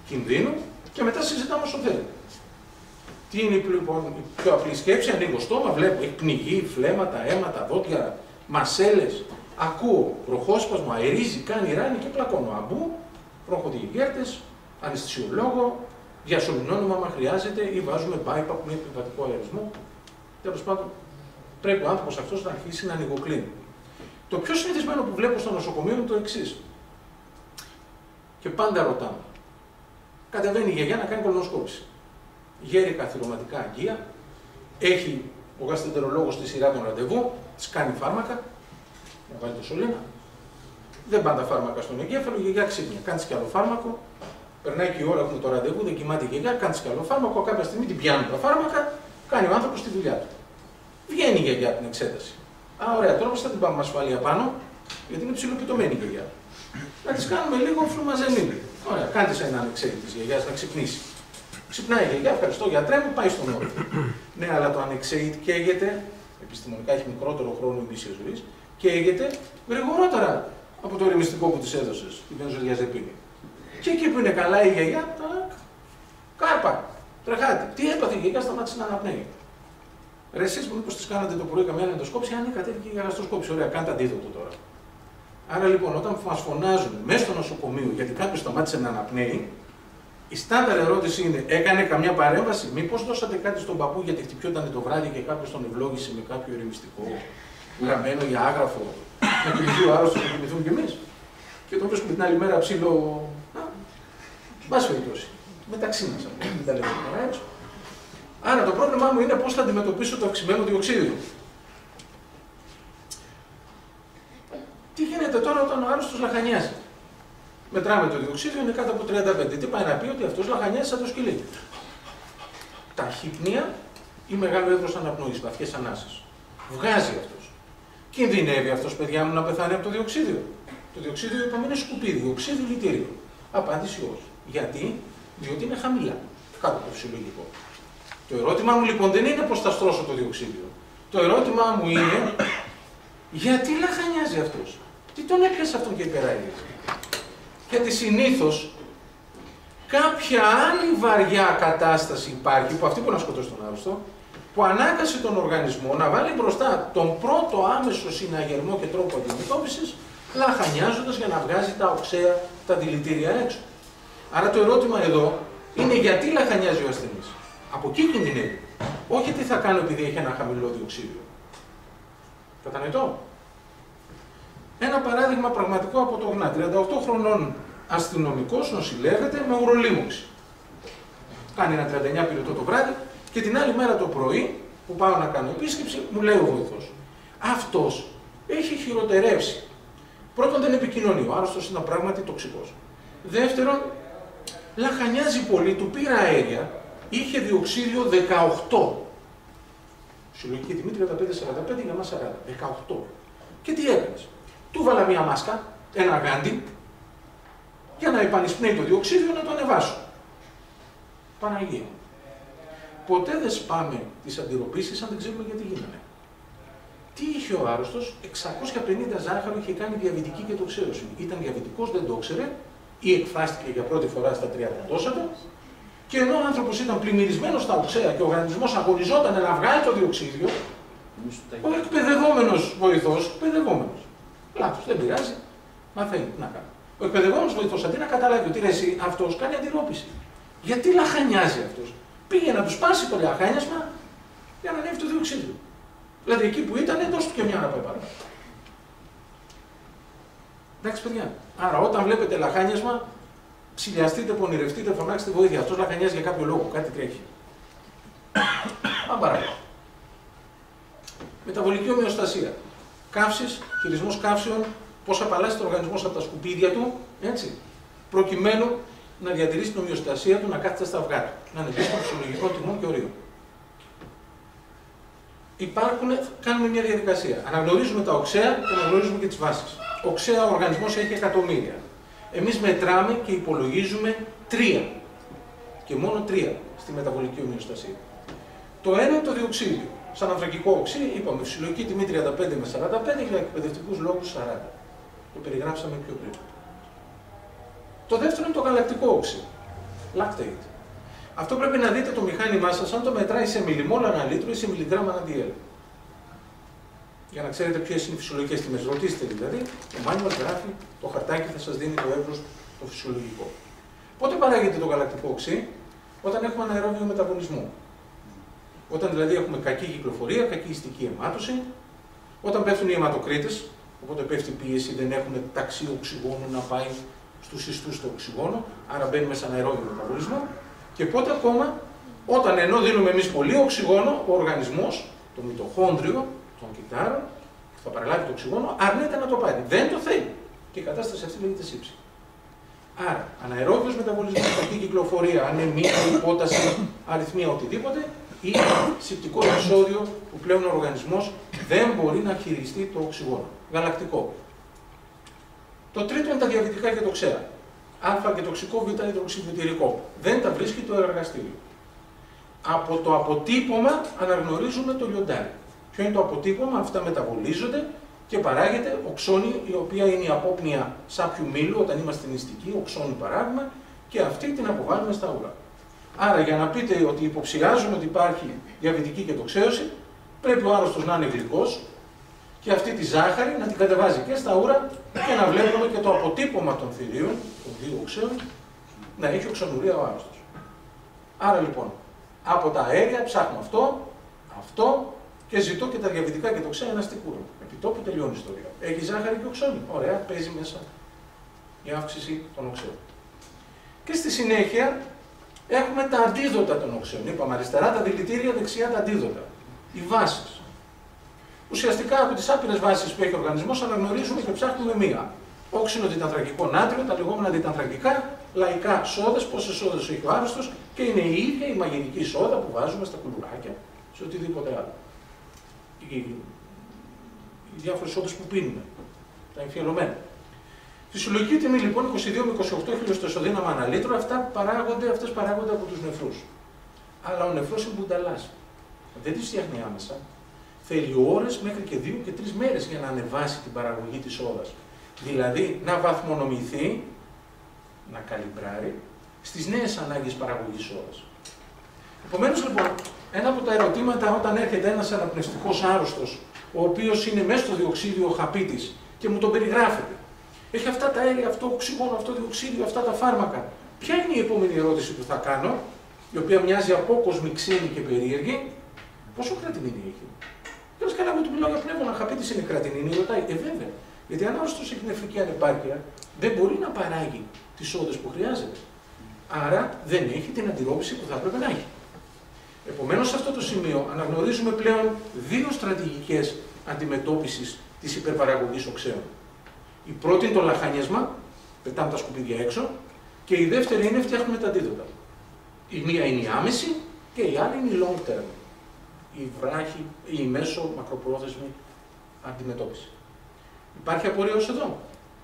S1: κινδύνου και μετά συζητάμε όσο θέλετε. Τι είναι λοιπόν η πιο απλή σκέψη? Ανοίγω στόμα, βλέπω, έχει πνιγεί, φλέματα, αίματα, δόντια, μασέλες. Ακούω προχώσπασμα, αερίζει, κάνει ράνι και πλακώνω. Αμπού, πρόχονται οι γέρτες, αναισθησιολόγο, διασωληνώνουμε άμα χρειάζεται ή βάζουμε BiPAP με επιβατικό αερισμό. Τέλος πάντων, πρέπει ο άνθρωπος αυτός να αρχίσει να ανοιγοκλίνει. Το πιο συνηθισμένο που βλέπω στο νοσοκομείο είναι το εξής. Και πάντα ρωτάμε. Κατεβαίνει η γιαγιά να κάνει κολονοσκόπηση. Γέρει θηρωματικά αγγεία, έχει ο γαστρεντερολόγος στη σειρά των ραντεβού, της κάνει φάρμακα, να βάλει το σωλήνα. Δεν πάνε τα φάρμακα στον εγκέφαλο, η γιαγιά ξύπνια. Κάνει κι άλλο φάρμακο, περνάει και η ώρα που είναι το ραντεβού, δεν κοιμάται η γιαγιά, κάνει κι άλλο φάρμακο, κάποια στιγμή την πιάνουν τα φάρμακα, κάνει ο άνθρωπος τη δουλειά του. Βγαίνει η γιαγιά από την εξέταση. Α, ωραία, τώρα πώς θα την πάμε με ασφάλεια πάνω, γιατί είναι ψιλοπιτωμένη η γιαγιά. Να τη κάνουμε λίγο φλουμαζενίδι. Ωραία, κάντε σε έναν εξαίτη τη γιαγιά να ξυπνήσει. Ξυπνάει η γιαγιά, ευχαριστώ γιατρέ μου, πάει στον όροφο. Ναι, αλλά το ανεξέιτ καίγεται, επιστημονικά έχει μικρότερο χρόνο ημίσιας ζωής, καίγεται γρηγορότερα από το ηρεμιστικό που της έδωσες, την βενζοδιαζεπίνη. Και εκεί που είναι καλά η γιαγιά, κάρπα, τρεχάτε. Τι έπαθε η γιαγιά, σταμάτησε να αναπνέει. Ρε εσείς που μήπως της κάνατε το πρωί καμιά εντοσκόπηση, αν κατέβηκε η γαστροσκόπηση. Ωραία, κάντε αντίδοτο τώρα. Άρα λοιπόν, όταν μας φωνάζουν μέσα στο νοσοκομείο γιατί κάποιος σταμάτησε να αναπνέει, η στάνταρ ερώτηση είναι: έκανε καμιά παρέμβαση? Μήπως δώσατε κάτι στον παππού γιατί χτυπιόταν το βράδυ και κάποιος τον ευλόγησε με κάποιο ηρεμιστικό, γραμμένο ή άγραφο, να κοιμηθεί ο άρρωστος, να κοιμηθούμε κι εμείς? Και τον βρίσκουμε την άλλη μέρα ψήλο. Μπας περιπτώσει. Μεταξύ μας αυτό. Δεν τα λέμε τώρα έξω. Άρα το πρόβλημά μου είναι πώς θα αντιμετωπίσω το αυξημένο διοξείδιο. Τι γίνεται τώρα όταν ο άρρωστος λαχανιάζει? Μετράμε το διοξείδιο, είναι κάτω από 35. Τι πάει να πει? Ότι αυτός λαχανιάζει σαν το σκυλί. Ταχύπνοια ή μεγάλο έδρος αναπνοής, βαθιές ανάσες. Βγάζει αυτός. Κινδυνεύει αυτός, παιδιά μου, να πεθάνει από το διοξείδιο? Το διοξείδιο είπαμε είναι σκουπίδι, οξύδι λιτήριο. Απάντηση όχι. Γιατί? Διότι είναι χαμηλά, κάτω από το φυσιολογικό. Το ερώτημά μου λοιπόν δεν είναι πώς θα στρώσω το διοξείδιο. Το ερώτημά μου είναι γιατί λαχανιάζει αυτός? Τι τον έπιασε αυτόν και υπεράγγιζε? Γιατί συνήθως κάποια άλλη βαριά κατάσταση υπάρχει, που αυτή μπορεί να σκοτώσει τον άρρωστο, που ανάγκασε τον οργανισμό να βάλει μπροστά τον πρώτο άμεσο συναγερμό και τρόπο αντιμετώπισης, λαχανιάζοντας για να βγάζει τα οξέα, τα δηλητήρια έξω. Άρα το ερώτημα εδώ είναι γιατί λαχανιάζει ο ασθενής. Από εκεί κινδυνεύει. Όχι τι θα κάνω επειδή έχει ένα χαμηλό διοξείδιο. Κατανοητό? Ένα παράδειγμα πραγματικό από το ΓΝΑ. 38 χρονών αστυνομικός νοσηλεύεται με ουρολίμωξη. Κάνει ένα 39 πυρετό το βράδυ και την άλλη μέρα το πρωί που πάω να κάνω επίσκεψη μου λέει ο βοηθός: αυτός έχει χειροτερεύσει. Πρώτον, δεν επικοινωνεί. Ο άρρωστος είναι πράγματι τοξικός. Δεύτερον, λαχανιάζει πολύ, του πήρα αέρια, είχε διοξείδιο 18. Συλλογική τιμή 35-45, για μας 40. 18. Και τι έκανες? Του βάλα μία μάσκα, ένα γάντι, για να επανεισπνέει το διοξείδιο να το ανεβάσω. Παναγία. Ποτέ δεν σπάμε τις αντιρροπήσεις αν δεν ξέρουμε γιατί γίνανε. Τι είχε ο άρρωστος? 650 ζάχαρο είχε κάνει διαβητική και τοξαίωση. Ήταν διαβητικός, δεν το ήξερε, ή εκφράστηκε για πρώτη φορά στα 30 τόσα του, και ενώ ο άνθρωπος ήταν πλημμυρισμένος στα οξέα και ο οργανισμός αγωνιζόταν να βγάλει το διοξείδιο, ο εκπαιδευόμενος βοηθός, εκπαιδευόμενος, λάθος, δεν πειράζει, μαθαίνει, τι να κάνει. Ο εκπαιδευόμενος βοηθός αντί να καταλάβει ότι εσύ αυτός κάνει αντιρρόπηση. Γιατί λαχανιάζει αυτός? Πήγε να του σπάσει το λαχάνιασμα για να ανέβει το διοξείδιο. Δηλαδή εκεί που ήταν, δώσ' του και μια να πάει παρά. Εντάξει, παιδιά. Άρα, όταν βλέπετε λαχάνιασμα, ψηλιαστείτε, πονηρευτείτε, φωνάξτε βοήθεια. Αυτός λαχανιάζει για κάποιο λόγο, κάτι τρέχει. Πάμε παρακάτω. Μεταβολική ομοιοστασία. Καύσεις, χειρισμός καύσεων, πώς απαλλάσσει το οργανισμός από τα σκουπίδια του, έτσι, προκειμένου να διατηρήσει την ομοιοστασία του, να κάθεται στα αυγά του, να είναι πίσω των φυσιολογικών τιμών και ορίων. Κάνουμε μια διαδικασία. Αναγνωρίζουμε τα οξέα και αναγνωρίζουμε και τις βάσεις. Οξέα ο οργανισμός έχει εκατομμύρια. Εμείς μετράμε και υπολογίζουμε 3. Και μόνο 3 στη μεταβολική ομοιοστασία. Το ένα είναι το διοξείδιο. Σαν ανθρακικό οξύ, είπαμε φυσιολογική τιμή 35 με 45, για εκπαιδευτικούς λόγους 40. Το περιγράψαμε πιο πριν. Το δεύτερο είναι το γαλακτικό οξύ. lactate. Αυτό πρέπει να δείτε το μηχάνημά σας, αν το μετράει σε μιλιμόλ ανά λίτρο ή σε μιλιγκράμμα ανά DL. Για να ξέρετε ποιες είναι οι φυσιολογικές τιμές. Ρωτήστε δηλαδή, το manual γράφει, το χαρτάκι θα σας δίνει το εύρος το φυσιολογικό. Πότε παράγεται το γαλακτικό οξύ? Όταν έχουμε αναερόβιο μεταβολισμό. Όταν δηλαδή έχουμε κακή κυκλοφορία, κακή ιστική αιμάτωση, όταν πέφτουν οι αιματοκρίτες, οπότε πέφτει η πίεση, δεν έχουν ταξί οξυγόνου να πάει στους ιστούς το οξυγόνο, άρα μπαίνουμε σε αναερόβιο μεταβολισμό. Και πότε ακόμα, όταν ενώ δίνουμε εμείς πολύ οξυγόνο, ο οργανισμός, το μυτοχόνδριο των κυτάρων, που θα παραλάβει το οξυγόνο, αρνείται να το πάρει. Δεν το θέλει. Και η κατάσταση αυτή λέγεται σύψη. Άρα, αναερόβιος μεταβολισμός, κακή κυκλοφορία, ανεμία, υπόταση, αριθμία, οτιδήποτε, ή σηπτικό επεισόδιο που πλέον ο οργανισμός δεν μπορεί να χειριστεί το οξυγόνο. Γαλακτικό. Το τρίτο είναι τα διαβητικά και τοξαία. Α και τοξικό, Β υδροξυβιωτηρικό. Δεν τα βρίσκει το εργαστήριο. Από το αποτύπωμα αναγνωρίζουμε το λιοντάρι. Ποιο είναι το αποτύπωμα? Αυτά μεταβολίζονται και παράγεται οξόνη, η οποία είναι η απόπνοια σάπιου μήλου, όταν είμαστε νηστικοί, οξόνη παράγουμε και αυτή την αποβάλλουμε στα ουρά. Άρα, για να πείτε ότι υποψιάζουμε ότι υπάρχει διαβητική και τοξαίωση, πρέπει ο άρρωστος να είναι γλυκός και αυτή τη ζάχαρη να την κατεβάζει και στα ούρα και να βλέπουμε και το αποτύπωμα των θηρίων, των δύο οξέων, να έχει οξονουρία ο άρρωστος. Άρα λοιπόν, από τα αέρια ψάχνω αυτό και ζητώ και τα διαβητικά και τοξαία εναστικούρο. Επί τόπου τελειώνει η ιστορία. Έχει ζάχαρη και οξόνη. Ωραία, παίζει μέσα η αύξηση των οξέων. Και στη συνέχεια έχουμε τα αντίδοτα των οξέων. Είπαμε αριστερά τα δηλητήρια, δεξιά τα αντίδοτα. Οι βάσεις. Ουσιαστικά από τις άπειρες βάσεις που έχει ο οργανισμός αναγνωρίζουμε και ψάχνουμε μία. Όξινο διτανθρακικό νάτριο, τα λεγόμενα διτανθρακικά, λαϊκά σόδες, πόσες σόδες έχει ο άρρωστος και είναι η ίδια η μαγειρική σόδα που βάζουμε στα κουλουράκια, σε οτιδήποτε άλλο. Οι διάφορες σόδες που πίνουμε, τα εμφιαλωμένα. Φυσιολογική τιμή λοιπόν 22 με 28 χιλιοστοσοδύναμα ανά λίτρο, αυτές παράγονται από τους νεφρούς. Αλλά ο νεφρός είναι μπουνταλάς. Δεν τις φτιάχνει άμεσα. Θέλει ώρες μέχρι και 2 και 3 μέρες για να ανεβάσει την παραγωγή της σόδας. Δηλαδή να βαθμονομηθεί, να καλυμπράρει στις νέες ανάγκες παραγωγής σόδας. Επομένως λοιπόν, ένα από τα ερωτήματα όταν έρχεται ένας αναπνευστικός άρρωστος, ο οποίος είναι μέσα στο διοξίδιο χαπίτης και μου τον περιγράφεται. Έχει αυτά τα αέρια, αυτό οξυγόνο, αυτό διοξίδιο, αυτά τα φάρμακα. Ποια είναι η επόμενη ερώτηση που θα κάνω, η οποία μοιάζει απόκοσμη, ξένη και περίεργη? Πόσο κρατινίνη έχει? Και καλά, εγώ του μιλάω για πνεύμονα χαπίτης, είναι κρατινίνη, ρωτάει. Βέβαια. Γιατί αν άρρωστος έχει νεφρική ανεπάρκεια, δεν μπορεί να παράγει τις σόδες που χρειάζεται. Άρα δεν έχει την αντιρρόπηση που θα έπρεπε να έχει. Επομένως, σε αυτό το σημείο αναγνωρίζουμε πλέον δύο στρατηγικές αντιμετώπισης της υπερπαραγωγής οξέων. Η πρώτη είναι το λαχανιασμά, πετάμε τα σκουπίδια έξω, και η δεύτερη είναι φτιάχνουμε τα αντίδοτα. Η μία είναι η άμεση και η άλλη είναι η long term, η μέσο μακροπρόθεσμη αντιμετώπιση. Υπάρχει απορία ως εδώ?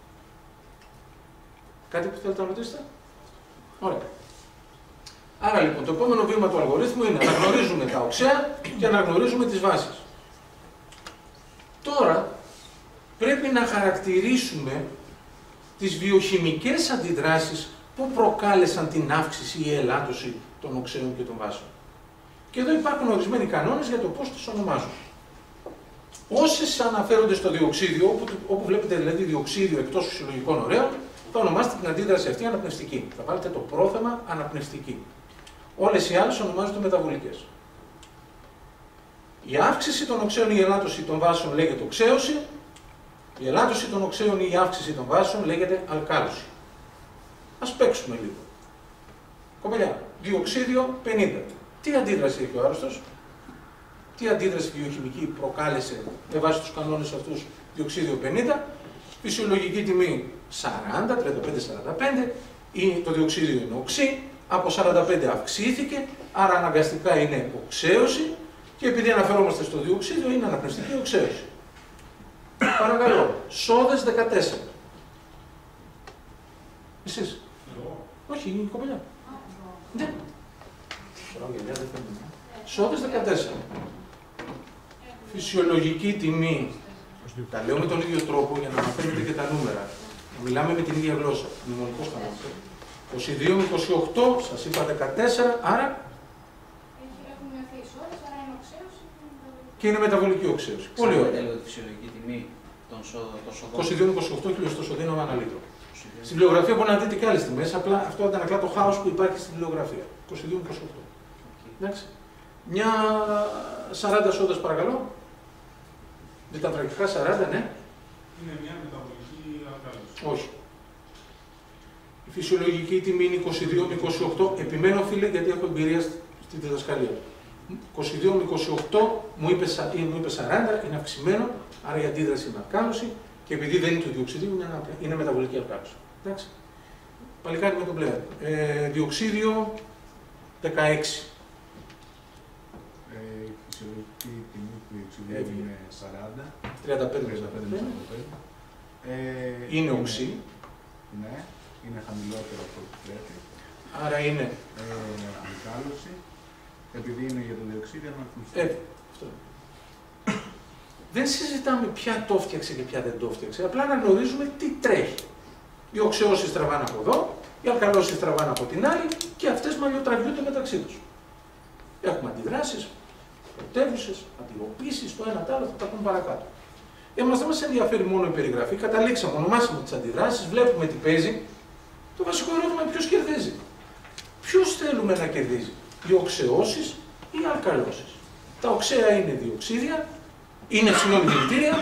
S1: Κάτι που θέλετε να ρωτήσετε? Ωραία. Άρα λοιπόν το επόμενο βήμα του αλγορίθμου είναι να γνωρίζουμε τα οξέα και να γνωρίζουμε τις βάσεις. Τώρα πρέπει να χαρακτηρίσουμε τις βιοχημικές αντιδράσεις που προκάλεσαν την αύξηση ή ελάττωση των οξέων και των βάσεων. Και εδώ υπάρχουν ορισμένοι κανόνες για το πώς τους ονομάζουν. Όσες αναφέρονται στο διοξίδιο, όπου βλέπετε δηλαδή διοξίδιο εκτός φυσιολογικών ωραίων, θα ονομάσετε την αντίδραση αυτή αναπνευστική. Θα βάλετε το πρόθεμα αναπνευστική. Όλες οι άλλες ονομάζονται μεταβολικές. Η αύξηση των οξέων ή η ελάττωση των βάσεων λέγεται οξέωση. Η ελάττωση των οξέων ή η αύξηση των βάσεων λέγεται αλκάλωση. Ας παίξουμε λίγο. Κοπελιά, διοξίδιο 50. Τι αντίδραση έχει ο άρρωστος? Τι αντίδραση βιοχημική προκάλεσε με βάση τους κανόνες αυτούς διοξίδιο 50? Φυσιολογική τιμή 40, 35-45, το διοξίδιο είναι οξύ, από 45 αυξήθηκε, άρα αναγκαστικά είναι οξέωση και επειδή αναφερόμαστε στο διοξίδιο είναι αναπνευστική οξέωση. Παρακαλώ, σόδες 14. Εσείς? Όχι, η κοπελιά. Ναι. Σόδες 14. Φυσιολογική τιμή. Τα λέω με τον ίδιο τρόπο για να αναφέρετε και τα νούμερα. Να μιλάμε με την ίδια γλώσσα. Μνημονικός κανόνας. 22 με 28, σας είπα 14, άρα
S2: Έχουν μειωθεί οι ώρες, άρα είναι οξέωση
S1: και είναι μεταβολική οξέωση. Πολύ ωραία.
S3: Ξέρετε λίγο τη φυσιολογική τιμή των σοδών.
S1: 22 με 28 χιλιοστοσοδύναμα ανά λίτρο. Στην βιβλιογραφία μπορεί να δείτε και άλλες τιμές, απλά αυτό αντανακλά το χάος που υπάρχει στην βιβλιογραφία. 22 με 28. Εντάξει. Μια 40 σόδες παρακαλώ. Διτατρακικά 40, ναι.
S4: Είναι μια μεταβολική αλκάλωση.
S1: Όχι. Η φυσιολογική τιμή είναι 22 με 28. Επιμένω, φίλε, γιατί έχω εμπειρία στη διδασκαλία. 22 με 28 μου είπε 40, είναι αυξημένο, άρα η αντίδραση είναι αλκάλωση και επειδή δεν είναι του διοξιδίου, είναι μεταβολική αλκάλωση. Εντάξει. Παλικάρι με τον πλέον. Διοξίδιο 16.
S4: Η φυσιολογική τιμή του διοξιδίου είναι 40.
S1: 35. Είναι οξύ.
S4: Ναι, είναι χαμηλότερο από ό,τι πρέπει.
S1: Άρα είναι.
S4: Αλκάλωση. Επειδή είναι για το διοξίδιο, να
S1: Αυτό. Δεν συζητάμε ποια το φτιάξε και ποια δεν το φτιάξε. Απλά να γνωρίζουμε τι τρέχει. Οι οξεώσεις τραβάνε από εδώ, οι αλκαλώσεις τραβάνε από την άλλη και αυτές μαλλιοτραβιούνται μεταξύ τους. Έχουμε αντιδράσεις, πρωτεύουσες, αντιγωπήσεις, το ένα το άλλο, θα τα πούμε παρακάτω. Εμάς δεν μας ενδιαφέρει μόνο η περιγραφή, καταλήξαμε, ονομάσαμε τις αντιδράσεις, βλέπουμε τι παίζει. Το βασικό ερώτημα είναι ποιος κερδίζει. Ποιος θέλουμε να κερδίζει, οι οξεώσεις ή οι αλκαλώσεις. Τα οξέα είναι διοξίδια, είναι δηλητήρια,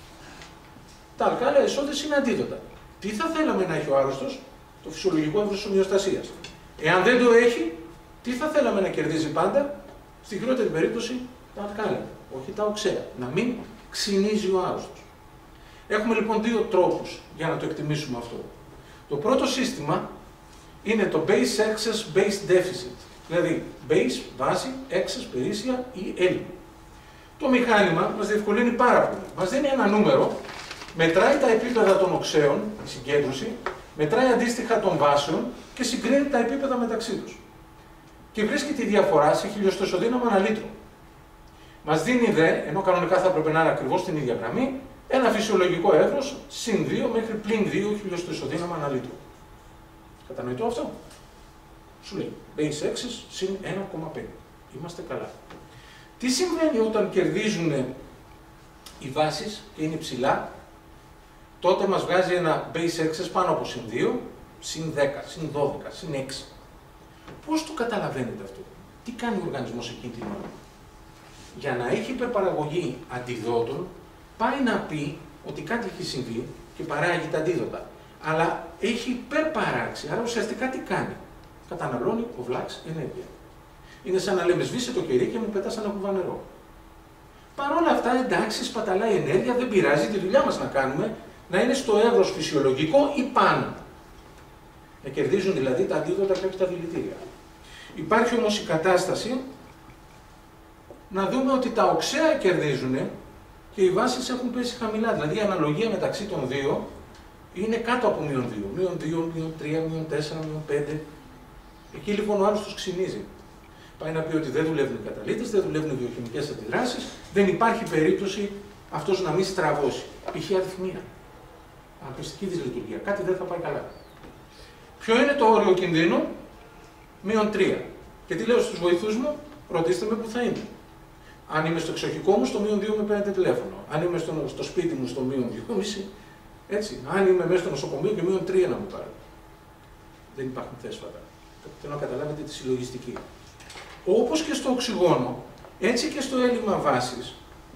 S1: τα αλκάλια εισόδες είναι αντίδοτα. Τι θα θέλαμε να έχει ο άρρωστος, το φυσιολογικό εύρος της ομοιοστασίας. Εάν δεν το έχει, τι θα θέλαμε να κερδίζει πάντα, στη χειρότερη περίπτωση, τα αλκάλια, όχι τα οξέα. Να μην ξυνίζει ο άρρωστος. Έχουμε λοιπόν δύο τρόπους για να το εκτιμήσουμε αυτό. Το πρώτο σύστημα είναι το base excess base deficit. Δηλαδή, base, βάση, excess, περίσσια ή έλλειμμα. Το μηχάνημα μας διευκολύνει πάρα πολύ. Μας δίνει ένα νούμερο, μετράει τα επίπεδα των οξέων, η συγκέντρωση, μετράει αντίστοιχα των βάσεων και συγκρίνει τα επίπεδα μεταξύ τους. Και βρίσκει τη διαφορά σε χιλιοστοσοδύναμα ανά λίτρο. Μας δίνει δε, ενώ κανονικά θα έπρεπε να είναι ακριβώς στην ίδια γραμμή, ένα φυσιολογικό εύρος συν 2 μέχρι πλην 2 χιλιοστοσοδύναμα ανά λίτρο. Κατανοητό αυτό? Σου λέει, base excess συν 1,5. Είμαστε καλά. Τι συμβαίνει όταν κερδίζουν οι βάσεις και είναι ψηλά, τότε μας βγάζει ένα base excess πάνω από συν 2, συν 10, συν 12, συν 6. Πώς το καταλαβαίνετε αυτό? Τι κάνει ο οργανισμός εκείνη την ώρα? Για να έχει υπερπαραγωγή αντιδότων, πάει να πει ότι κάτι έχει συμβεί και παράγει τα αντίδοτα. Αλλά έχει υπερπαράξει, άρα ουσιαστικά τι κάνει? Καταναλώνει ο βλάξ ενέργεια. Είναι σαν να λέμε σβήσε το κερί και μου πετάς ένα κουβά νερό. Παρ' όλα αυτά, εντάξει, σπαταλάει ενέργεια, δεν πειράζει, τη δουλειά μας να κάνουμε να είναι στο εύρος φυσιολογικό ή πάνω. Να κερδίζουν δηλαδή τα αντίδοτα και όχι τα δηλητήρια. Υπάρχει όμως η κατάσταση να δούμε ότι τα οξέα κερδίζουν και οι βάσεις έχουν πέσει χαμηλά. Δηλαδή η αναλογία μεταξύ των δύο είναι κάτω από μείον 2. Μείον 2, μείον 3, μείον 4, μείον 5. Εκεί λοιπόν ο άλλος τους ξυνίζει. Πάει να πει ότι δεν δουλεύουν οι καταλύτες, δεν δουλεύουν οι βιοχημικές αντιδράσεις, δεν υπάρχει περίπτωση αυτός να μην στραβώσει. Π.χ. αριθμία. Απιστική δυσλειτουργία. Κάτι δεν θα πάει καλά. Ποιο είναι το όριο κινδύνου? Μείον 3. Και τι λέω στους βοηθούς μου? Ρωτήστε με που θα είναι. Αν είμαι στο εξοχικό μου, στο μείον 2 με παίρνετε τηλέφωνο. Αν είμαι στο σπίτι μου, στο μείον 2,5. Έτσι. Αν είμαι μέσα στο νοσοκομείο και μείον 3 να μου πάρετε. Δεν υπάρχουν θέσφατα. Θέλω να καταλάβετε τη συλλογιστική. Όπως και στο οξυγόνο, έτσι και στο έλλειμμα βάσης,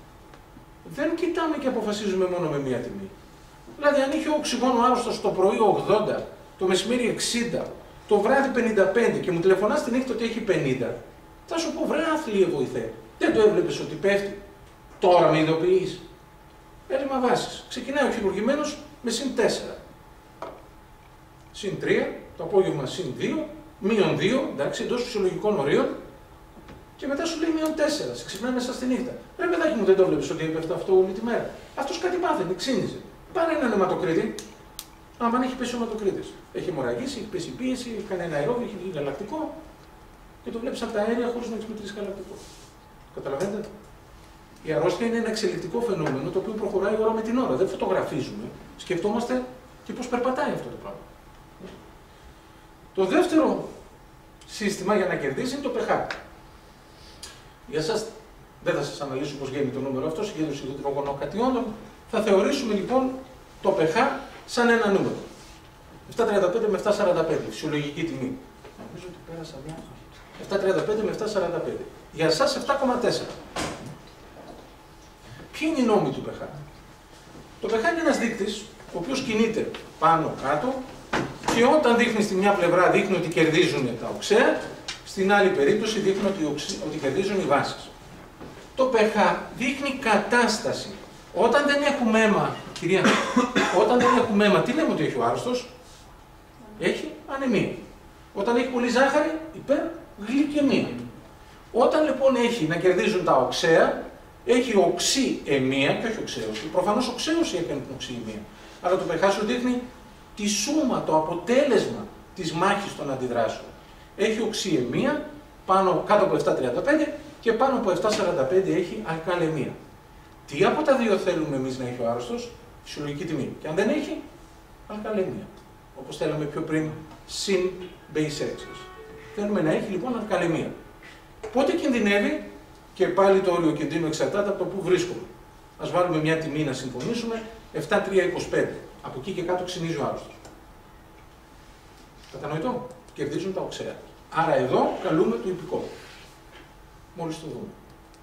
S1: δεν κοιτάμε και αποφασίζουμε μόνο με μία τιμή. Δηλαδή, αν είχε ο οξυγόνο άρρωστος το πρωί 80, το μεσημέρι 60, το βράδυ 55 και μου τηλεφωνάς τη νύχτα ότι έχει 50, θα σου πω, βρε άθλιε βοηθέ, δεν το έβλεπες ότι πέφτει? Τώρα με ειδοποιείς. Έλλειμμα βάσης. Ξεκινάει ο χειρουργημένος με συν 4. Συν 3, το απόγευμα συν 2, μείον 2, εντάξει, εντός φυσιολογικών ορίων, και μετά σου λέει μείον 4, σε ξυπνάει μέσα στη νύχτα. Ρε παιδάκι μου, δεν το βλέπεις ότι έπεφτε αυτό όλη τη μέρα? Αυτός κάτι πάθαινε, ξύνιζε. Πάρε έναν αιματοκρίτη, άμα έχει πέσει ο αιματοκρίτης. Έχει αιμορραγήσει, έχει πέσει πίεση, έχει κάνει ένα αερόβιο, έχει βγει γαλακτικό και το βλέπεις από τα αέρια χωρίς να έχει μετρήσει γαλακτικό. Καταλαβαίνετε? Η αρρώστια είναι ένα εξελικτικό φαινόμενο το οποίο προχωράει ώρα με την ώρα. Δεν φωτογραφίζουμε, σκεφτόμαστε και πώς περπατάει αυτό το πράγμα. Το δεύτερο σύστημα για να κερδίσει είναι το pH. Για σας δεν θα σας αναλύσω πώς γίνεται το νούμερο αυτό, συγκέντρωση υδρογονοκατιώνων. Θα θεωρήσουμε λοιπόν το pH σαν ένα νούμερο. 735 με 745, φυσιολογική τιμή. Νομίζω ότι πέρασα μια. 735 με 745. Για εσάς 7,4. Ποιοι είναι οι νόμοι του pH? Το pH είναι ένας δείκτης, ο οποίος κινείται πάνω κάτω και όταν δείχνει στη μια πλευρά δείχνει ότι κερδίζουν τα οξέα, στην άλλη περίπτωση δείχνει ότι κερδίζουν οι βάσεις. Το pH δείχνει κατάσταση. Όταν δεν έχουμε αίμα, κυρία, όταν δεν έχουμε αίμα, τι λέμε ότι έχει ο άρρωστος? Έχει ανεμία. Όταν έχει πολύ ζάχαρη, υπεργλυκαιμία. Όταν λοιπόν έχει να κερδίζουν τα οξέα, έχει οξυαιμία και όχι οξέωση. Προφανώς οξέωση έκανε την οξυαιμία. Αλλά το pH σου δείχνει τη σούμα, το αποτέλεσμα της μάχης των αντιδράσεων. Έχει οξυαιμία κάτω από 7,35 και πάνω από 7,45 έχει αλκαλαιμία. Τι από τα δύο θέλουμε εμείς να έχει ο άρρωστος? Φυσιολογική τιμή. Και αν δεν έχει, αλκαλαιμία. Όπως θέλαμε πιο πριν, συν base excess. Θέλουμε να έχει λοιπόν αλκαλαιμία. Πότε κινδυνεύει? Και πάλι το όριο κινδύνου εξαρτάται από το που βρίσκομαι. Ας βάλουμε μια τιμή να συμφωνήσουμε, 7,325. Από εκεί και κάτω ξυνίζει ο άρρωστος. Κατανοητό? Κερδίζουν τα οξέα. Άρα εδώ καλούμε το υπηκό. Μόλις το δούμε.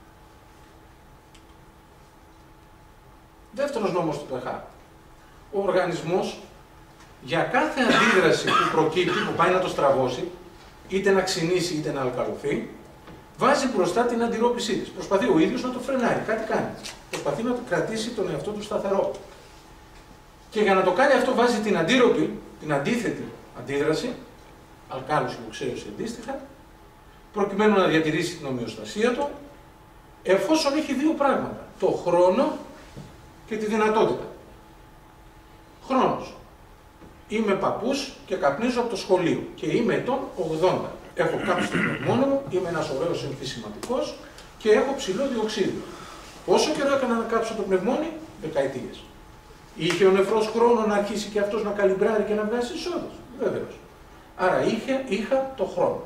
S1: Δεύτερος νόμος του pH. Ο οργανισμός για κάθε αντίδραση που προκύπτει, που πάει να το στραβώσει, είτε να ξυνήσει είτε να αλκαλωθεί, βάζει μπροστά την αντιρρόπησή της. Προσπαθεί ο ίδιος να το φρενάρει, κάτι κάνει. Προσπαθεί να κρατήσει τον εαυτό του σταθερό. Και για να το κάνει αυτό βάζει την αντίρροπη, την αντίθετη αντίδραση, αλκάλωση και οξέωση αντίστοιχα, προκειμένου να διατηρήσει την ομοιοστασία του, εφόσον έχει δύο πράγματα. Το χρόνο και τη δυνατότητα. Χρόνος. Είμαι παππούς και καπνίζω από το σχολείο και είμαι ετών 80. Έχω κάψει το πνευμόνι μου, είμαι ένας ωραίος εμφυσιματικός και έχω ψηλό διοξείδιο. Πόσο καιρό έκανα να κάψω το πνευμόνι? Δεκαετίες. Είχε ο νεφρός χρόνο να αρχίσει και αυτός να καλυμπράρει και να βγάζει εισόδους? Βεβαίως. Άρα είχα το χρόνο.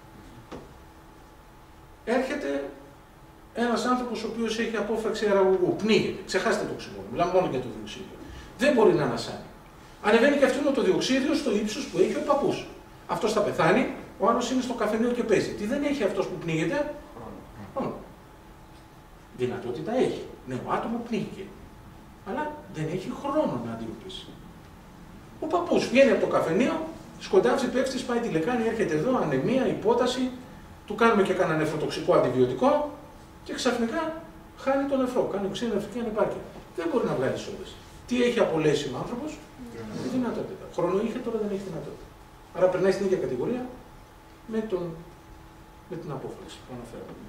S1: Έρχεται ένας άνθρωπος ο οποίος έχει απόφραξη αεραγωγού, πνίγεται, ξεχάστε το οξυγόνο, μιλάμε μόνο για το διοξείδιο. Δεν μπορεί να ανασάνει. Ανεβαίνει και αυτόν το διοξείδιο στο ύψος που έχει ο παππούς. Αυτός θα πεθάνει, ο άλλος είναι στο καφενείο και παίζει. Τι δεν έχει αυτός που πνίγεται? Χρόνο. Δυνατότητα έχει. Ναι, ο άτομο πνίγηκε. Αλλά δεν έχει χρόνο να αντιμετωπίσει. Ο παππούς βγαίνει από το καφενείο, σκοντάφτει, πέφτει, σπάει τη λεκάνη, έρχεται εδώ, ανεμία, υπόταση, του κάνουμε και κανένα νεφροτοξικό αντιβιωτικό και ξαφνικά χάνει το νεφρό. Κάνει οξύνα νεφρική ανεπάρκεια. Δεν μπορεί να βγάλει εισόδες. Τι έχει απολέσει ο άνθρωπος? Τη δυνατότητα. Χρόνο είχε, τώρα δεν έχει δυνατότητα. Άρα περνάει στην ίδια κατηγορία με την απόφραξη που αναφέραμε.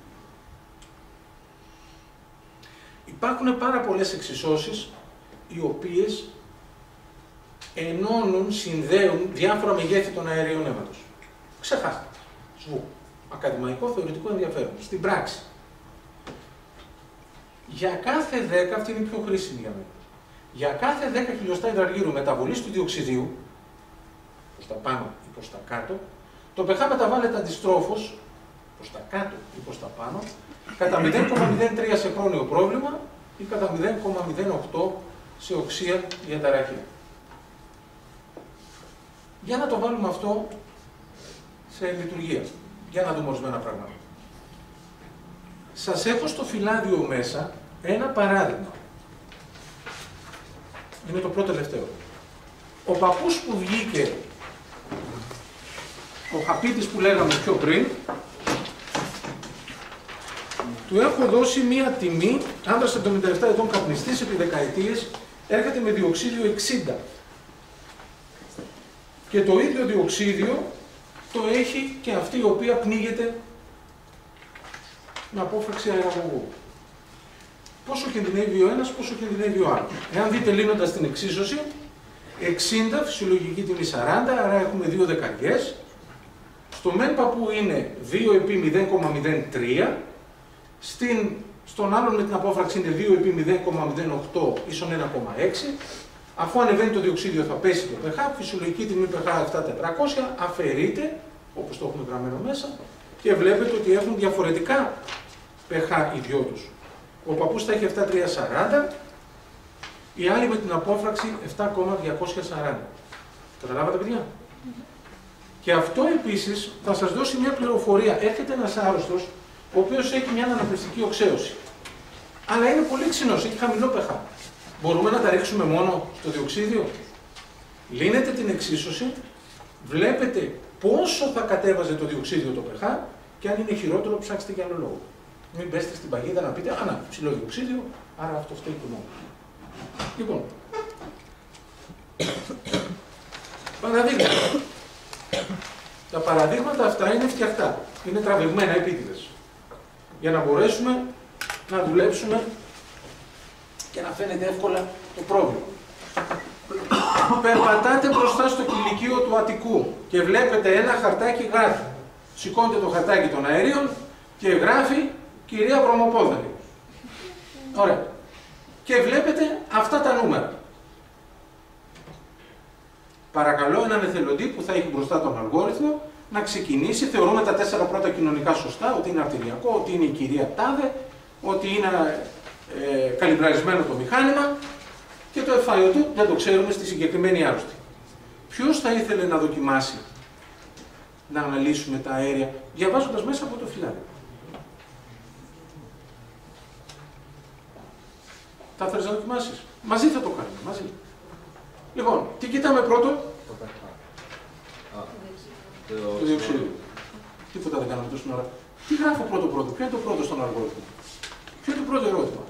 S1: Υπάρχουν πάρα πολλές εξισώσεις οι οποίες ενώνουν, συνδέουν διάφορα μεγέθη των αερίων αίματος. Ξεχάστε. Σβού. Ακαδημαϊκό θεωρητικό ενδιαφέρον. Στην πράξη. Για κάθε 10, αυτή είναι η πιο χρήσιμη για μένα. Για κάθε 10 χιλιοστά υδραργύρου μεταβολής του διοξιδίου, προς τα πάνω ή προς τα κάτω, το pH μεταβάλλεται αντιστρόφως, προς τα κάτω ή προς τα πάνω, κατά 0,03 σε χρόνιο πρόβλημα ή κατά 0,08 σε οξεία διαταραχή. Για να το βάλουμε αυτό σε λειτουργία. Για να δούμε ορισμένα πράγματα. Σας έχω στο φυλάδιο μέσα ένα παράδειγμα. Είναι το πρώτο τελευταίο. Ο παππούς που βγήκε, ο χαπίτης που λέγαμε πιο πριν, του έχω δώσει μία τιμή, άνδρας 77 ετών καπνιστής επί δεκαετίες, έρχεται με διοξίδιο 60. Και το ίδιο διοξίδιο το έχει και αυτή η οποία πνίγεται με απόφραξη αεραγωγού. Πόσο κινδυνεύει ο ένας, πόσο κινδυνεύει ο άλλος. Εάν δείτε λύνοντας την εξίσωση, 60, φυσιολογική τιμή 40, άρα έχουμε 2 δεκαριές. Στο μεν παππού είναι 2 επί 0,03, στον άλλον με την απόφραξη είναι 2 επί 0,08 ίσον 1,6, Αφού ανεβαίνει το διοξίδιο θα πέσει το pH, φυσιολογική τιμή pH 7-400, αφαιρείται, όπως το έχουμε γραμμένο μέσα, και βλέπετε ότι έχουν διαφορετικά pH οι δυο τους. Ο παππούς θα έχει 7,340, οι άλλοι με την απόφραξη 7,240. Καταλάβατε, παιδιά? Και αυτό επίσης θα σας δώσει μια πληροφορία. Έρχεται ένας άρρωστος, ο οποίος έχει μια αναπνευστική οξέωση. Αλλά είναι πολύ ξινός, έχει χαμηλό pH. Μπορούμε να τα ρίξουμε μόνο στο διοξίδιο? Λύνετε την εξίσωση, βλέπετε πόσο θα κατέβαζε το διοξίδιο το pH και αν είναι χειρότερο ψάξτε για άλλο λόγο. Μην πέστε στην παγίδα να πείτε, να, ψηλό διοξίδιο, άρα αυτό φταίει το μόνο. Λοιπόν, παραδείγματα. Τα παραδείγματα αυτά είναι φτιαχτά, είναι τραβηγμένα επίτηδες, για να μπορέσουμε να δουλέψουμε και να φαίνεται εύκολα το πρόβλημα. Περπατάτε μπροστά στο κηλικείο του Αττικού και βλέπετε ένα χαρτάκι γράφει. Σηκώνετε το χαρτάκι των αερίων και γράφει κυρία Βρωμοπόδαρη. Ωραία. Και βλέπετε αυτά τα νούμερα. Παρακαλώ έναν εθελοντή που θα έχει μπροστά τον αλγόριθμο να ξεκινήσει. Θεωρούμε τα 4 πρώτα κοινωνικά σωστά, ότι είναι αρτηριακό, ότι είναι η κυρία Τάδε, ότι είναι καλυμπραρισμένο το μηχάνημα και το εφάιο του δεν το ξέρουμε στη συγκεκριμένη άρρωστη. Ποιος θα ήθελε να δοκιμάσει να αναλύσουμε τα αέρια διαβάζοντας μέσα από το φυλάδι? Θα θέλεις να δοκιμάσεις? Μαζί θα το κάνουμε, μαζί. Λοιπόν, τι κοιτάμε πρώτο? Το διοξείδιο. Τίποτα δεν κάναμε τόση ώρα. Τι γράφω πρώτο? Ποιο είναι το πρώτο στον αλγόριθμο? Ποιο είναι το πρώτο ερώτημα?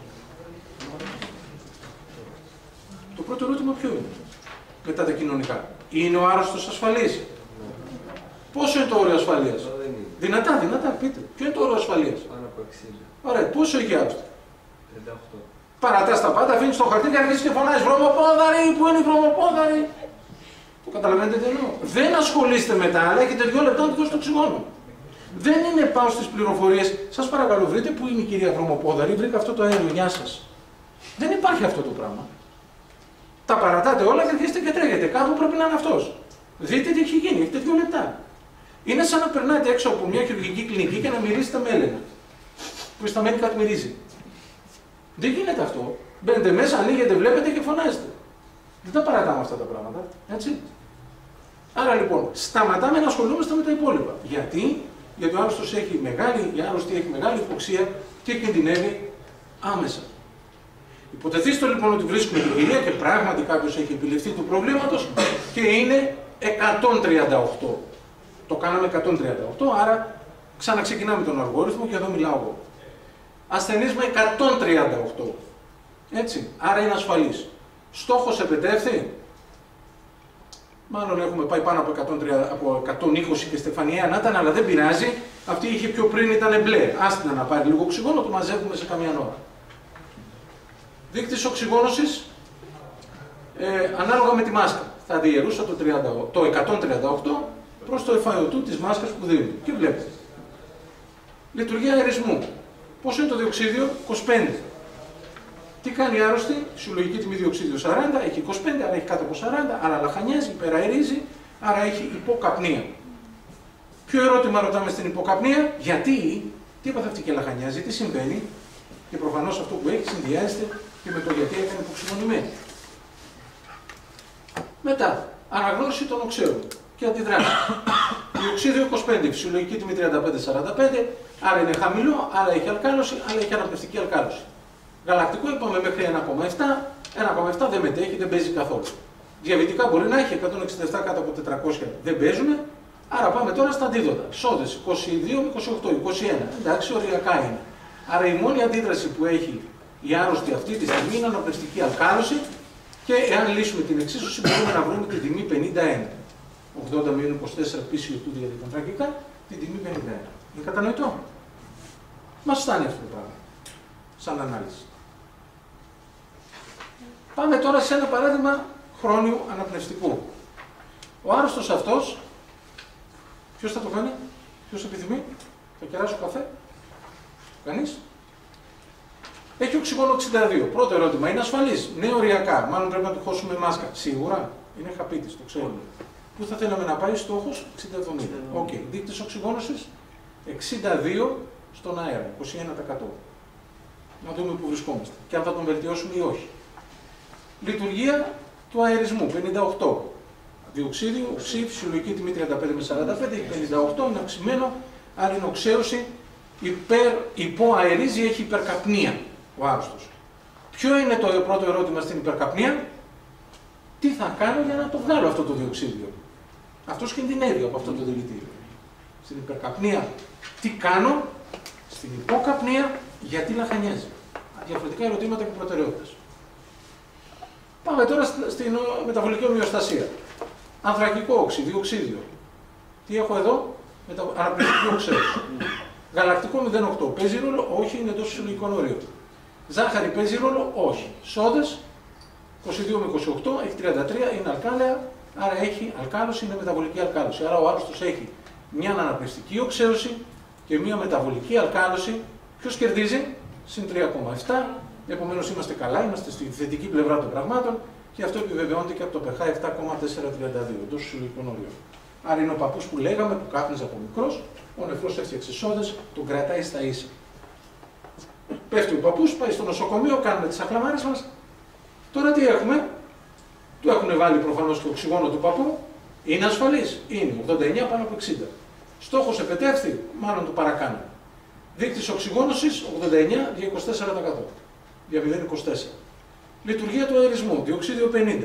S1: Το πρώτο ερώτημα ποιο είναι? Μετά τα κοινωνικά. Είναι ο άρρωστος ασφαλής? Πόσο είναι το όριο ασφαλείας? Δυνατά, πείτε. Ποιο είναι το όριο ασφαλείας?
S5: Πάνω από 60.
S1: Ωραία, πόσο έχει άρρωστο?
S5: 38.
S1: Παρατάς τα πάντα, αφήνεις το χαρτί και αρχίζεις και φωνάζεις Βρωμοπόδαρη, πού είναι η Βρωμοπόδαρη? Το καταλαβαίνετε τι εννοώ? Δεν ασχολείστε μετά, αλλά έχετε 2 λεπτά να του δώσετε οξυγόνο. Δεν είναι πάω στις πληροφορίες. Σας παρακαλώ, βρείτε πού είναι η κυρία Βρωμοπόδαρη, βρήκα αυτό το αέριο, γεια σας. Δεν υπάρχει αυτό το πράγμα. Τα παρατάτε όλα και αρχίζετε και τρέχετε. Κάπου πρέπει να είναι αυτός. Δείτε τι έχει γίνει, έχετε 2 λεπτά. Είναι σαν να περνάτε έξω από μια χειρουργική κλινική και να μυρίσετε με έλαινα. Που η σταμένη κάτι μυρίζει. Δεν γίνεται αυτό. Μπαίνετε μέσα, ανοίγετε, βλέπετε και φωνάζετε. Δεν τα παρατάμε αυτά τα πράγματα. Έτσι. Άρα λοιπόν, σταματάμε να ασχολούμαστε με τα υπόλοιπα. Γιατί? Γιατί ο άρρωστος έχει η άρρωστη έχει μεγάλη υποξία και κινδυνεύει άμεσα. Υποτεθείστε λοιπόν ότι βρίσκουμε την κυρία και πράγματι κάποιος έχει επιληφθεί του προβλήματος και είναι 138. Το κάναμε 138, άρα ξαναξεκινάμε τον αλγόριθμο και εδώ μιλάω εγώ. Ασθενής με 138. Έτσι, άρα είναι ασφαλής. Στόχος επετεύθη? Μάλλον έχουμε πάει πάνω από 120 και στεφανιαία να ήταν, αλλά δεν πειράζει. Αυτή είχε πιο πριν, ήταν μπλε. Άστινα να πάρει λίγο οξυγόνο, το μαζεύουμε σε καμία ώρα. Δείκτης οξυγόνωσης, ανάλογα με τη μάσκα. Θα διαιρούσα το 138 προς το εφάιο της μάσκας που δίνουμε. Και βλέπετε. Λειτουργία αερισμού. Πόσο είναι το διοξίδιο? 25. Τι κάνει η άρρωστη? Φυσιολογική τιμή διοξίδιο 40, έχει 25, άρα έχει κάτω από 40, άρα λαχανιάζει, υπεραερίζει, άρα έχει υποκαπνία. Ποιο ερώτημα ρωτάμε στην υποκαπνία? Γιατί? Τι έπαθε αυτή και λαχανιάζει, τι συμβαίνει? Και προφανώς αυτό που έχει συνδυάζεται και με το γιατί έκανε υποξυμονημένη. Μετά, αναγνώριση των οξέων και αντιδράσει. Διοξίδιο 25, φυσιολογική τιμή 35-45, άρα είναι χαμηλό, άρα έχει αλκάλωση, άρα έχει αναπνευστική αλκάλωση. Γαλακτικό είπαμε μέχρι 1,7, 1,7 δεν μετέχει, δεν παίζει καθόλου. Διαβητικά μπορεί να έχει 167 κάτω από 400, δεν παίζουν, άρα πάμε τώρα στα αντίδοτα. Σόδες 22 με 28, 21, εντάξει, οριακά είναι. Άρα η μόνη αντίδραση που έχει η άρρωστη αυτή τη στιγμή είναι αναπνευστική αλκάλωση και εάν λύσουμε την εξίσωση μπορούμε να βρούμε την τιμή 51. 80 με 24 πίσιο του διαδικαντρακικά, την τιμή 51. Είναι κατανοητό? Μας φτάνει αυτό το πράγμα, σαν ανάλυση. Πάμε τώρα σε ένα παράδειγμα χρόνιου αναπνευστικού. Ο άρρωστος αυτός, ποιος θα το κάνει? Ποιος επιθυμεί? Θα κεράσω καφέ? Κανείς? Έχει οξυγόνο 62. Πρώτο ερώτημα, είναι ασφαλής? Ναι, οριακά. Μάλλον πρέπει να του χώσουμε μάσκα. Σίγουρα. Είναι χαπίτης, το ξέρουμε. Πού θα θέλαμε να πάει? Στόχος 60-70. Οκ. Δείκτης οξυγόνωσης 62 στον αέρα, 21%. Να δούμε πού βρισκόμαστε και αν θα τον βελτιώσουμε ή όχι. Λειτουργία του αερισμού 58. Διοξίδιο, οξύ, φυσιολογική τιμή 35 με 45, έχει 58, είναι αυξημένο, άρα είναι οξέωση, υποαερίζει, έχει υπερκαπνία ο άρρωστος. Ποιο είναι το πρώτο ερώτημα στην υπερκαπνία? Τι θα κάνω για να το βγάλω αυτό το διοξίδιο? Αυτός κινδυνεύει από αυτό το δηλητήριο. Στην υπερκαπνία τι κάνω? Στην υποκαπνία γιατί λαχανιάζει? Διαφορετικά ερωτήματα και προτεραιότητες. Πάμε τώρα στην μεταβολική ομοιοστασία. Ανθρακικό όξι, διοξίδιο. Τι έχω εδώ? Αναπνευστική οξέωση. Γαλακτικό 0,8. Παίζει ρόλο? Όχι, είναι εντός φυσιολογικών ορίων. Ζάχαρη παίζει ρόλο? Όχι. Σόδες 22 με 28, έχει 33, είναι αλκάλαια, άρα έχει αλκάλωση, είναι μεταβολική αλκάλωση. Άρα ο άρρωστος έχει μια αναπνευστική οξέωση και μια μεταβολική αλκάλωση. Ποιος κερδίζει? Συν 3,7. Επομένως είμαστε καλά, είμαστε στη θετική πλευρά των πραγμάτων και αυτό επιβεβαιώνεται και από το pH 7,432 εντός φυσιολογικών ορίων. Άρα είναι ο παππούς που λέγαμε, που κάπνιζε από μικρός, ο νεφρός έφτιαξε σόδες, τον κρατάει στα ίσα. Πέφτει ο παππούς, πάει στο νοσοκομείο, κάνουμε τις αχλαμάρες μας. Τώρα τι έχουμε? Του έχουν βάλει προφανώς το οξυγόνο του παππού. Είναι ασφαλής? Είναι. 89 πάνω από 60. Στόχος επετεύχθη? Μάλλον το παρακάνει. Δείκτης οξυγόνωσης 89 για 24%. Για 0,24. Λειτουργία του αερισμού, διοξίδιο 50.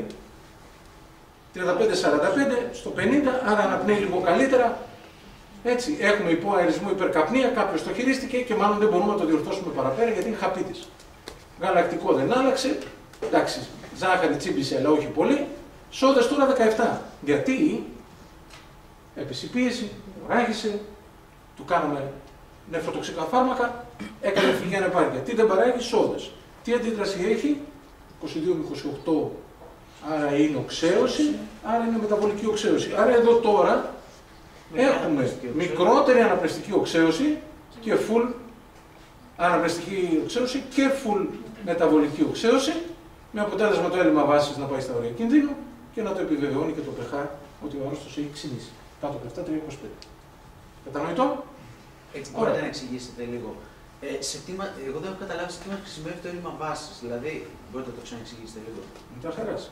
S1: 35-45 στο 50, άρα αναπνέει λίγο καλύτερα. Έτσι, έχουμε υποαερισμό, υπερκαπνία, κάποιος το χειρίστηκε και μάλλον δεν μπορούμε να το διορθώσουμε παραπέρα γιατί είναι χαπίτης. Γαλακτικό δεν άλλαξε. Εντάξει, ζάχαρη τσίμπησε, αλλά όχι πολύ. Σόδες τώρα 17. Γιατί? Έπεσε η πίεση, ράγισε, του κάναμε νεφροτοξικά φάρμακα, έκανε φυγή ανεπάρκεια. Τι δεν παράγει? Σόδες. Τι αντίδραση έχει? 22 με 28, άρα είναι οξέωση, άρα είναι μεταβολική οξέωση. Άρα εδώ τώρα έχουμε μικρότερη αναπνευστική οξέωση και full αναπνευστική οξέωση και full μεταβολική οξέωση, με αποτέλεσμα το έλλειμμα βάσης να πάει στα όρια κινδύνου και να το επιβεβαιώνει και το pH ότι ο άρρωστος έχει ξυνήσει. Κάτω από 7, 3,25. Κατανοητό?
S3: Έτσι, μπορείτε να εξηγήσετε λίγο. Εγώ δεν έχω καταλάβει σε τι μας χρησιμεύει το έλλειμμα βάσης. Δηλαδή, μπορείτε να το ξαναεξηγήσετε λίγο.
S1: Με τα χαράς.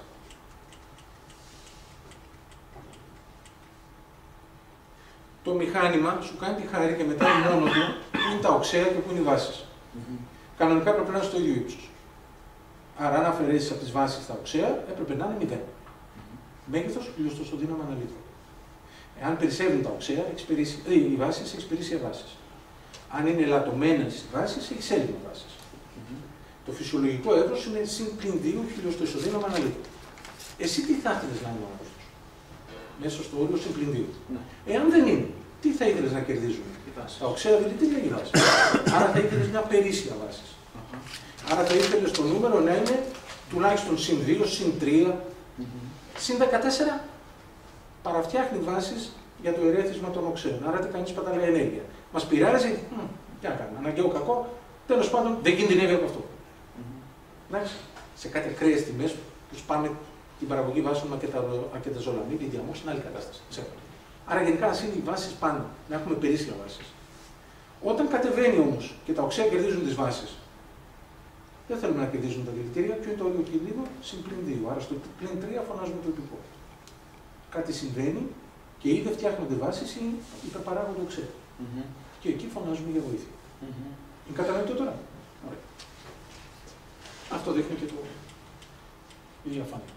S1: Το μηχάνημα σου κάνει τη χάρη και μετά μόνο του που είναι τα οξέα και που είναι οι βάσεις. Κανονικά πρέπει να είναι στο ίδιο ύψος. Άρα, αν αφαιρέσεις από τις βάσεις τα οξέα, έπρεπε να είναι 0. Μέγεθος χιλιοστό δύναμο αναλύτω. Εάν περισσεύουν τα οξέα, οι βάσεις έχεις περίσσια βάσεις. Αν είναι ελαττωμένες οι βάσεις, έχεις έλλειμμα βάσεις. Το φυσιολογικό εύρος είναι συν πλην 2 χιλιοστό ισοδύναμο αναλύτω. Εσύ τι θα ήθελες να είναι ο άρρωστος? Μέσα στο όριο συν πλην 2. Εάν δεν είναι, τι θα ήθελες να κερδίζουν? Τα οξέα δηλητήρια ή η βάση. Άρα θα ήθελες μια περίσσια βάση. Άρα θα ήθελες το νούμερο να είναι τουλάχιστον συν 2, συν 3, συν 14. Παραφτιάχνει βάσεις για το ερέθισμα των οξέων. Άρα τι κάνει? Σπαταλάει ενέργεια. Μας πειράζει? Τι να κάνουμε? Αναγκαίο κακό. Τέλος πάντων δεν κινδυνεύει από αυτό. Εντάξει. Σε κάτι ακραίες τιμές που σπάμε την παραγωγή βάσεων με ακεταζολαμίδι, διαμός, είναι άλλη κατάσταση. Άρα γενικά ας είναι οι βάσεις πάνω, να έχουμε περίσσια βάσεις. Όταν κατεβαίνει όμως και τα οξέα κερδίζουν τις βάσεις, δεν θέλουμε να κερδίζουν τα δηλητήρια. Ποιο είναι το όριο κινδύνου? Συν πλην 2. Άρα στο πλην 3 φωνάζουμε το τυπικό. Κάτι συμβαίνει και είτε φτιάχνονται βάσεις ή υπερπαράγονται οξέα. Και εκεί φωνάζουμε για βοήθεια. Είναι κατανοητό τώρα? Ωραία. Αυτό δείχνει και η διαφάνεια.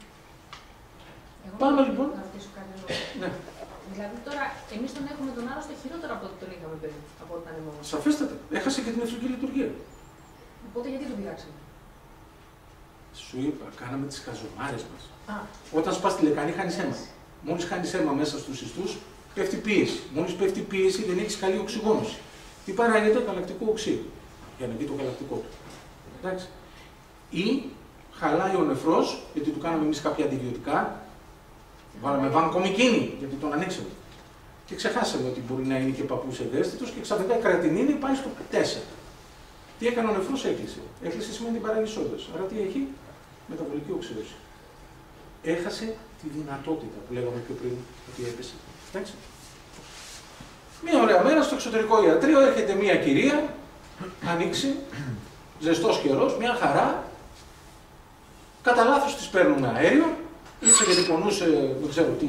S1: Πάμε λοιπόν.
S2: Να ρωτήσω κάτι εδώ.
S1: Ναι.
S2: Δηλαδή τώρα εμείς τον έχουμε τον άρρωστο χειρότερο από ό,τι τον είχαμε πριν, από όταν ήταν μόνος.
S1: Σαφέστατα. Έχασε και την νεφρική λειτουργία.
S2: Οπότε γιατί τον πειράξαμε?
S1: Σου είπα, κάναμε τις χαζομάρες μας. Όταν σπάς τη λεκάνη, χάνεις αίμα. Μόλις χάνεις αίμα μέσα στους ιστούς, πέφτει πίεση. Μόλις πέφτει πίεση, δεν έχεις καλή οξυγόνωση. Τι παράγεται? Γαλακτικό οξύ. Για να βγει το γαλακτικό του. Εντάξει. Ή χαλάει ο νεφρός, γιατί του κάναμε εμείς κάποια αντιβιωτικά. Βάλαμε βανκομικίνη, γιατί τον ανοίξαμε. Και ξεχάσαμε ότι μπορεί να είναι και παππούς ευαίσθητος και ξαφνικά η κρατινίνη πάει στο 4. Τι Τι έκανε ο νεφρός, έκλεισε. Έκλεισε σημαίνει την παράγει σώδες. Άρα τι έχει? Μεταβολική οξέωση. Έχασε τη δυνατότητα που λέγαμε πιο πριν ότι έπεσε. Εντάξει. Μία ωραία μέρα στο εξωτερικό ιατρείο έρχεται μία κυρία, ανοίξει, ζεστός καιρός, μια χαρά. Κατά λάθος της παίρνουμε αέριο, ήρθε γιατί πονούσε, δεν ξέρω τι,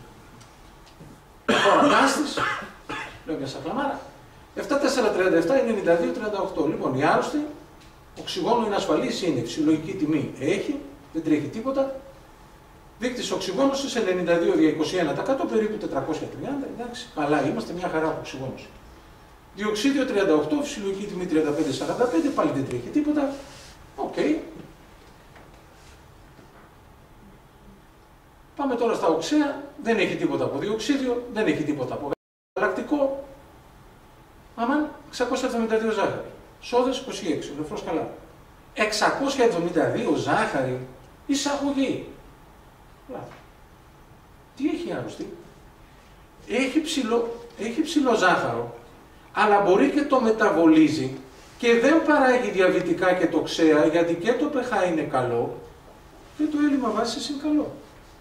S1: ο αγκάς της, λέω μια σακλαμάρα. 7,437 είναι 92,38. Λοιπόν, η άρρωστη, οξυγόνο είναι ασφαλής, είναι φυσιολογική τιμή, έχει, δεν τρέχει τίποτα. Δείκτης οξυγόνωσης 92,21%, περίπου 430, εντάξει, καλά είμαστε, μια χαρά από οξυγόνωση. Διοξίδιο 38, φυσιολογική τιμή 35,45, πάλι δεν τρέχει τίποτα. Οκ. Πάμε τώρα στα οξέα, δεν έχει τίποτα από διοξίδιο, δεν έχει τίποτα από γαλακτικό. Αμάν, 672 ζάχαρη. Σώδες 26, ο νεφρός καλά. 672 ζάχαρη, εισαγωγή. Τι έχει άρρωστη? Έχει ψηλό ζάχαρο, αλλά μπορεί και το μεταβολίζει και δεν παράγει διαβητικά και τοξαία, γιατί και το pH είναι καλό και το έλλειμμα βάσης είναι καλό.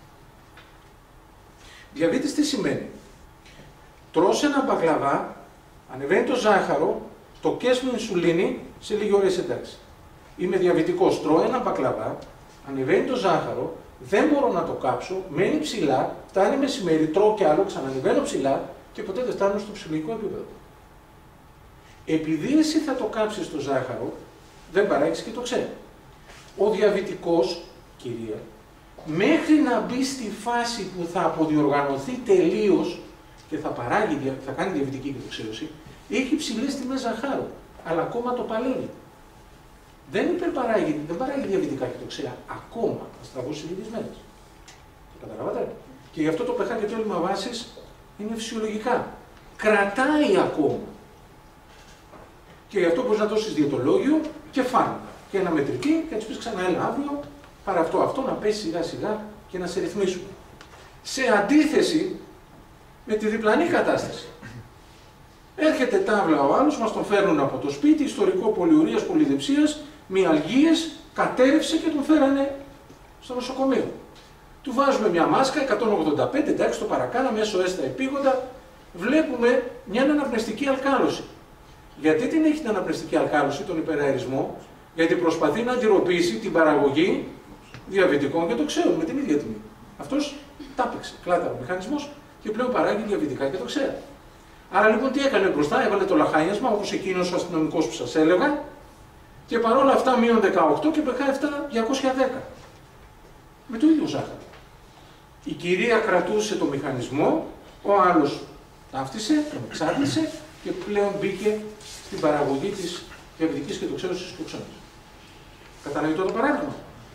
S1: Διαβήτης τι σημαίνει? Τρως ένα μπακλαβά, ανεβαίνει το ζάχαρο, το κες με 인σουλίνη, σε λίγη ώρα είσαι εντάξει. Είμαι διαβητικός, τρώω ένα μπακλαβά, ανεβαίνει το ζάχαρο, δεν μπορώ να το κάψω, μένει ψηλά, φτάνει μεσημέρι, τρώω κι άλλο, ξανανεβαίνω ψηλά και ποτέ δεν φτάνω στο ψυχολογικό επίπεδο. Επειδή εσύ θα το κάψεις το ζάχαρο, δεν παράγεις και το ξέρει. Ο διαβητικός, κυρία, μέχρι να μπει στη φάση που θα αποδιοργανωθεί τελείως και θα κάνει διαβητική κατοξαίωση, έχει ψηλές τιμές ζαχάρου, αλλά ακόμα το παλεύει. Δεν παράγει διαβητικά κατοξαία ακόμα, θα στραβώσει λίγες μέρες. Το καταλαβαίνετε. Και γι' αυτό το pH και το έλλειμμα βάσης είναι φυσιολογικά. Κρατάει ακόμα. Και γι' αυτό μπορείς να δώσεις διαιτολόγιο και φάρμακα. Και ένα μετρική και να τους πεις ξανά έλα αύριο, πάρε αυτό, να πέσει σιγά σιγά και να σε ρυθμίσουν. Σε αντίθεση με τη διπλανή κατάσταση. Έρχεται τάβλα ο άλλος, μας τον φέρνουν από το σπίτι, ιστορικό πολυουρίας, πολυδεψίας, μυαλγίες, κατέρευσε και τον φέρανε στο νοσοκομείο. Του βάζουμε μια μάσκα, 185, εντάξει, το παρακάναμε, έσω έστα επίγοντα, βλέπουμε μια αναπνευστική αλκάλωση. Γιατί την έχει την αναπνευστική αλκάλωση, τον υπεραερισμό? Γιατί προσπαθεί να αντιρροπήσει την παραγωγή διαβητικών και τοξαίων με την ίδια τιμή. Αυτός τάπηξε, κλάταρε ο μηχανισμός και πλέον παράγει διαβητικά και τοξαία. Άρα λοιπόν τι έκανε μπροστά? Έβαλε το λαχάνιασμα όπως εκείνος ο αστυνομικός που σας έλεγα και παρόλα αυτά μείον 18 και pH 210. Με το ίδιο ζάχαρο. Η κυρία κρατούσε το μηχανισμό, ο άλλος ταύτισε, τον εξάντλησε και πλέον μπήκε στην παραγωγή της διαβητικής και τοξαίωσης του οξώνης. Κατανοητό το παράδειγμα?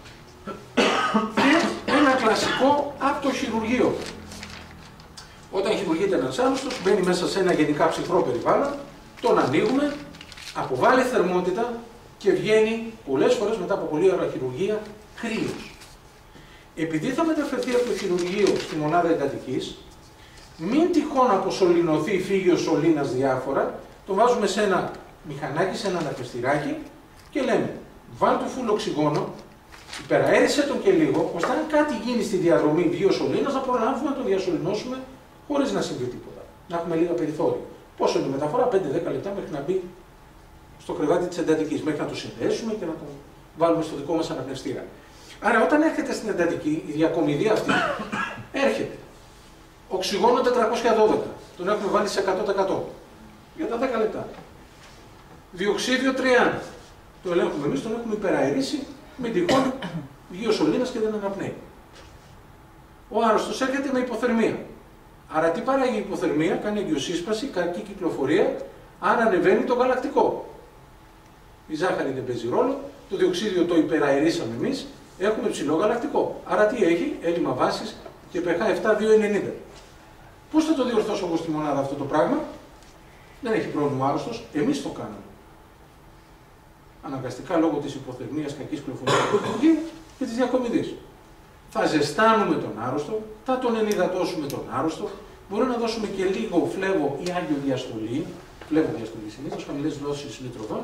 S1: Και ένα κλασικό από το χειρουργείο. Όταν χειρουργείται ένας άρρωστος, μπαίνει μέσα σε ένα γενικά ψυχρό περιβάλλον, τον ανοίγουμε, αποβάλλει θερμότητα και βγαίνει πολλές φορές μετά από πολλή ώρα χειρουργία κρύος. Επειδή θα μεταφερθεί από το χειρουργείο στη μονάδα εντατικής, μην τυχόν αποσωληνωθεί φύγιο σωλήνας διάφορα, το βάζουμε σε ένα μηχανάκι, σε ένα αναπνευστηράκι και λέμε βάλ του φουλ οξυγόνο, υπεραέρισε τον και λίγο, ώστε αν κάτι γίνει στη διαδρομή βγει ο σωλήνας, να προλάβουμε να το διασωληνώσουμε χωρίς να συμβεί τίποτα. Να έχουμε λίγα περιθώρια. Πόσο είναι η μεταφορά? 5-10 λεπτά μέχρι να μπει στο κρεβάτι της εντατικής, μέχρι να το συνδέσουμε και να το βάλουμε στο δικό μας αναπνευστήρα. Άρα όταν έρχεται στην εντατική, η διακομιδή αυτή έρχεται. Οξυγόνο 412, τον έχουμε βάλει σε 100% για τα 10 λεπτά. Διοξίδιο 30, το ελέγχουμε εμείς, τον έχουμε υπεραερίσει, μην τυχόν βγει ο σωλήνας και δεν αναπνέει. Ο άρρωστος έρχεται με υποθερμία. Άρα τι παράγει η υποθερμία? Κάνει εγκυοσύσπαση, κακή κυκλοφορία, άρα ανεβαίνει το γαλακτικό. Η ζάχαρη δεν παίζει ρόλο, το διοξίδιο το υπεραερίσαμε εμείς, έχουμε ψηλό γαλακτικό. Άρα τι έχει? Έλλειμμα βάσης και pH 7,290. Πώς θα το διορθώσω εγώ στη μονάδα αυτό το πράγμα? Δεν έχει πρόβλημα ο άρρωστος, εμείς το κάνουμε. Αναγκαστικά λόγω της υποθερμίας, κακής κυκλοφορίας του λειτουργείου και της διακομιδής. Θα ζεστάνουμε τον άρρωστο, θα τον ενυδατώσουμε τον άρρωστο, μπορούμε να δώσουμε και λίγο φλέβο ή άγιο διαστολή, φλέβο διαστολή συνήθως, χαμηλές δόσεις λιτροδόν,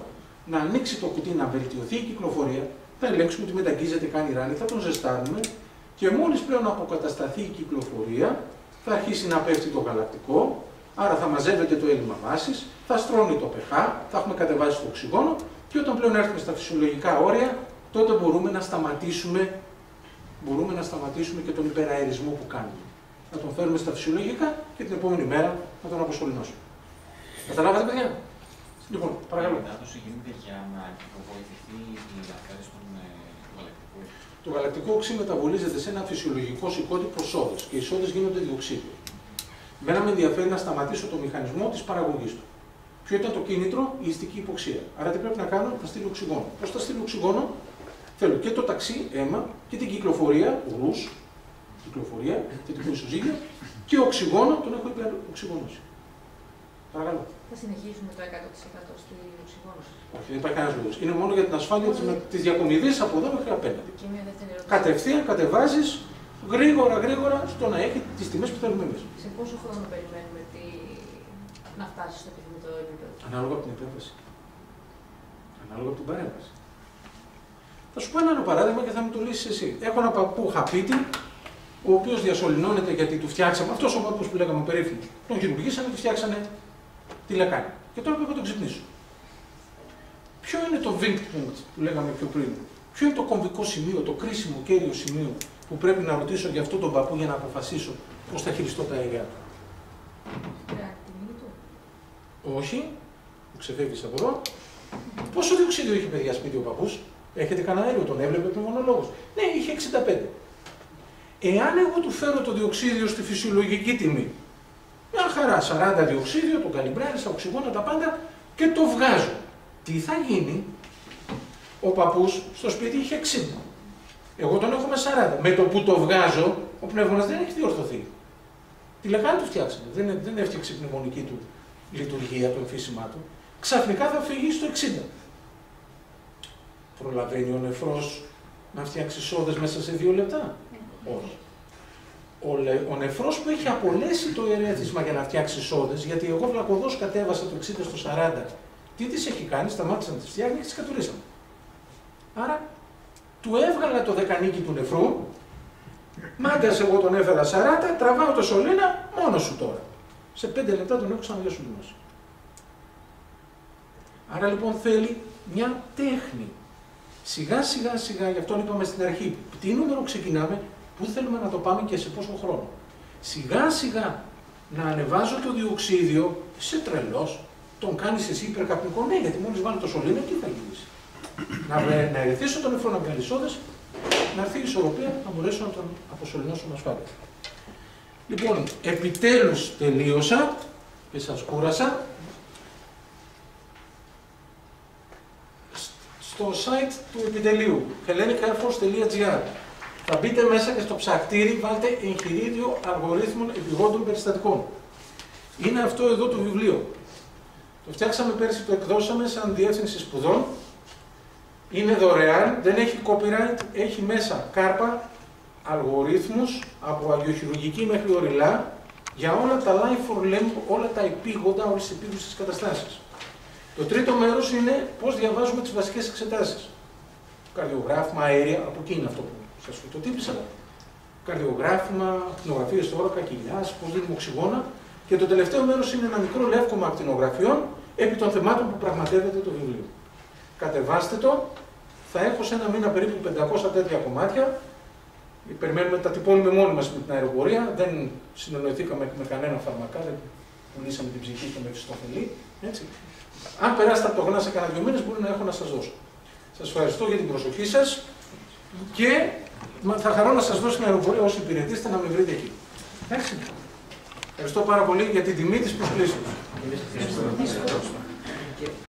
S5: να ανοίξει το κουτί, να βελτιωθεί η κυκλοφορία, θα ελέγξουμε ότι μεταγγίζεται, κάνει ράνι, θα τον ζεστάνουμε και μόλις πλέον αποκατασταθεί η κυκλοφορία, θα αρχίσει να πέφτει το γαλακτικό, άρα θα μαζεύεται το έλλειμμα βάσης, θα στρώνει το pH, θα έχουμε κατεβάσει το οξυγόνο και όταν πλέον έρθουμε στα φυσιολογικά όρια, τότε μπορούμε να σταματήσουμε και τον υπεραερισμό που κάνουμε. Να τον φέρουμε στα φυσιολογικά και την επόμενη μέρα να τον αποσωληνώσουμε. Καταλάβατε, παιδιά? Λοιπόν, παρακαλώ.
S6: Η μετάδοση γίνεται για να υποβοηθηθεί η λαχτάριση των γαλακτικών.
S5: Το γαλακτικό οξύ μεταβολίζεται σε ένα φυσιολογικό σηκώτυπο σόδες και οι σόδες γίνονται διοξείδιο. Μένα με ενδιαφέρει να σταματήσω το μηχανισμό της παραγωγής του. Ποιο ήταν το κίνητρο? Η ιστική υποξία. Άρα τι πρέπει να κάνω? Θα στείλω οξυγόνο. Πώς θα στείλω οξυγόνο? Θέλω και το ταξί, αίμα, και την κυκλοφορία, ουρούς, κυκλοφορία, θετικό ισοζύγιο, και οξυγόνο τον έχω υπεροξυγόνωση. Παρακαλώ.
S2: Θα συνεχίσουμε το 100% στη οξυγόνωση.
S5: Όχι, δεν υπάρχει κανένα λόγο. Είναι μόνο για την ασφάλεια της διακομιδής από εδώ μέχρι απέναντι.
S2: Και μια δεύτερη ερώτηση.
S5: Κατευθείαν κατεβάζεις γρήγορα στο να έχει τις τιμές που θέλουμε εμείς.
S2: Σε πόσο χρόνο περιμένουμε να φτάσει στο επιθυμητό επίπεδο?
S5: Ανάλογα από την επέμβαση. Ανάλογα από την παρέμβαση. Θα σου πω ένα άλλο παράδειγμα και θα μου το λύσεις εσύ. Έχω ένα παππού χαπίτη, ο οποίος διασωληνώνεται γιατί του φτιάξαμε. Αυτός ο παππούς που λέγαμε περίφημος. Τον χειρουργήσανε, του φτιάξανε τη λεκάνη. Και τώρα πρέπει να τον ξυπνήσω. Ποιο είναι το weak point που λέγαμε πιο πριν? Ποιο είναι το κομβικό σημείο, το κρίσιμο κέριο σημείο που πρέπει να ρωτήσω για αυτόν τον παππού για να αποφασίσω πώς θα χειριστώ τα αιγαία του? Όχι, μου ξεφεύγεις από εδώ. Πόσο διοξείδιο είχε, παιδιά, σπίτι ο παππούς? Έχετε κανένα αέριο, τον έβλεπε πνευμονολόγος? Ναι, είχε 65. Εάν εγώ του φέρω το διοξείδιο στη φυσιολογική τιμή, μια χαρά, 40 διοξείδιο, το καλυμπράρισα, οξυγόνα, τα πάντα, και το βγάζω, τι θα γίνει? Ο παππούς στο σπίτι είχε 60. Εγώ τον έχω με 40. Με το που το βγάζω, ο πνεύμονας δεν έχει διορθωθεί. Τη λεκάνη του φτιάξανε. Δεν έφτιαξε η πνευμονική του λειτουργία, το εμφύσιμά του. Ξαφνικά θα φύγει στο 60. Προλαβαίνει ο νεφρός να φτιάξει σόδες μέσα σε 2 λεπτά? Όχι. Ο νεφρός που έχει απολέσει το ερέθισμα για να φτιάξει σόδες, γιατί εγώ βλακωδώς κατέβασα το 60 στο 40, τι της έχει κάνει? Σταμάτησα να τις φτιάχνει και τις κατουρίσαμε. Άρα του έβγαλα το δεκανίκι του νεφρού, μάγκας εγώ τον έφερα 40, τραβάω το σωλήνα, μόνος σου τώρα. Σε 5 λεπτά τον έχω ξαναδιασωληνώσει. Άρα λοιπόν θέλει μια τέχνη. Σιγά σιγά, γι' αυτό είπαμε στην αρχή, τι νούμερο ξεκινάμε, πού θέλουμε να το πάμε και σε πόσο χρόνο. Σιγά σιγά να ανεβάζω το διοξίδιο, είσαι τρελός, τον κάνεις εσύ υπερκαπνικό? Ναι, γιατί μόλις βάλω το σωλήνα, τι θα γυρίσει? Να ερεθίσω τον νεφρό, να βγάλει σόδες, να έρθει η ισορροπία, να μπορέσω να τον αποσωληνώσω με ασφάλεια. Λοιπόν, επιτέλους τελείωσα και σας κούρασα. Στο site του επιτελείου, hellenicairforce.gr, θα μπείτε μέσα και στο ψακτήρι βάλτε εγχειρίδιο αλγορίθμων επιγόντων περιστατικών. Είναι αυτό εδώ το βιβλίο. Το φτιάξαμε πέρσι, το εκδώσαμε σαν διεύθυνση σπουδών. Είναι δωρεάν, δεν έχει copyright, έχει μέσα κάρπα, αλγορίθμους από αγιοχειρουργική μέχρι οριλά για όλα τα life for limb, όλα τα επίγοντα, όλες τις επίγουσες καταστάσεις. Το τρίτο μέρος είναι πώς διαβάζουμε τις βασικές εξετάσεις. Καρδιογράφημα, αέρια, από εκεί είναι αυτό που σας φωτοτύπησα. Καρδιογράφημα, ακτινογραφίες θώρακα, κοιλιάς, πώς δίνουμε οξυγόνα. Και το τελευταίο μέρος είναι ένα μικρό λεύκομα ακτινογραφιών επί των θεμάτων που πραγματεύεται το βιβλίο. Κατεβάστε το, θα έχω σε ένα μήνα περίπου 500 τέτοια κομμάτια. Περιμένουμε, τα τυπώνουμε μόνοι μας με την αεροπορία, δεν συνεννοηθήκαμε με κανένα φαρμακά, δεν πουλήσαμε την ψυχή στο Μεφιστοφελή. Αν περάσετε από το γνά σε κανένα 2 μήνες, μπορεί να έχω να σας δώσω. Σας ευχαριστώ για την προσοχή σας και θα χαρώ να σας δώσω την αεροπορία όσοι υπηρετήσετε να με βρείτε εκεί. Εντάξει. Ευχαριστώ πάρα πολύ για την τιμή της προσκλήσεως.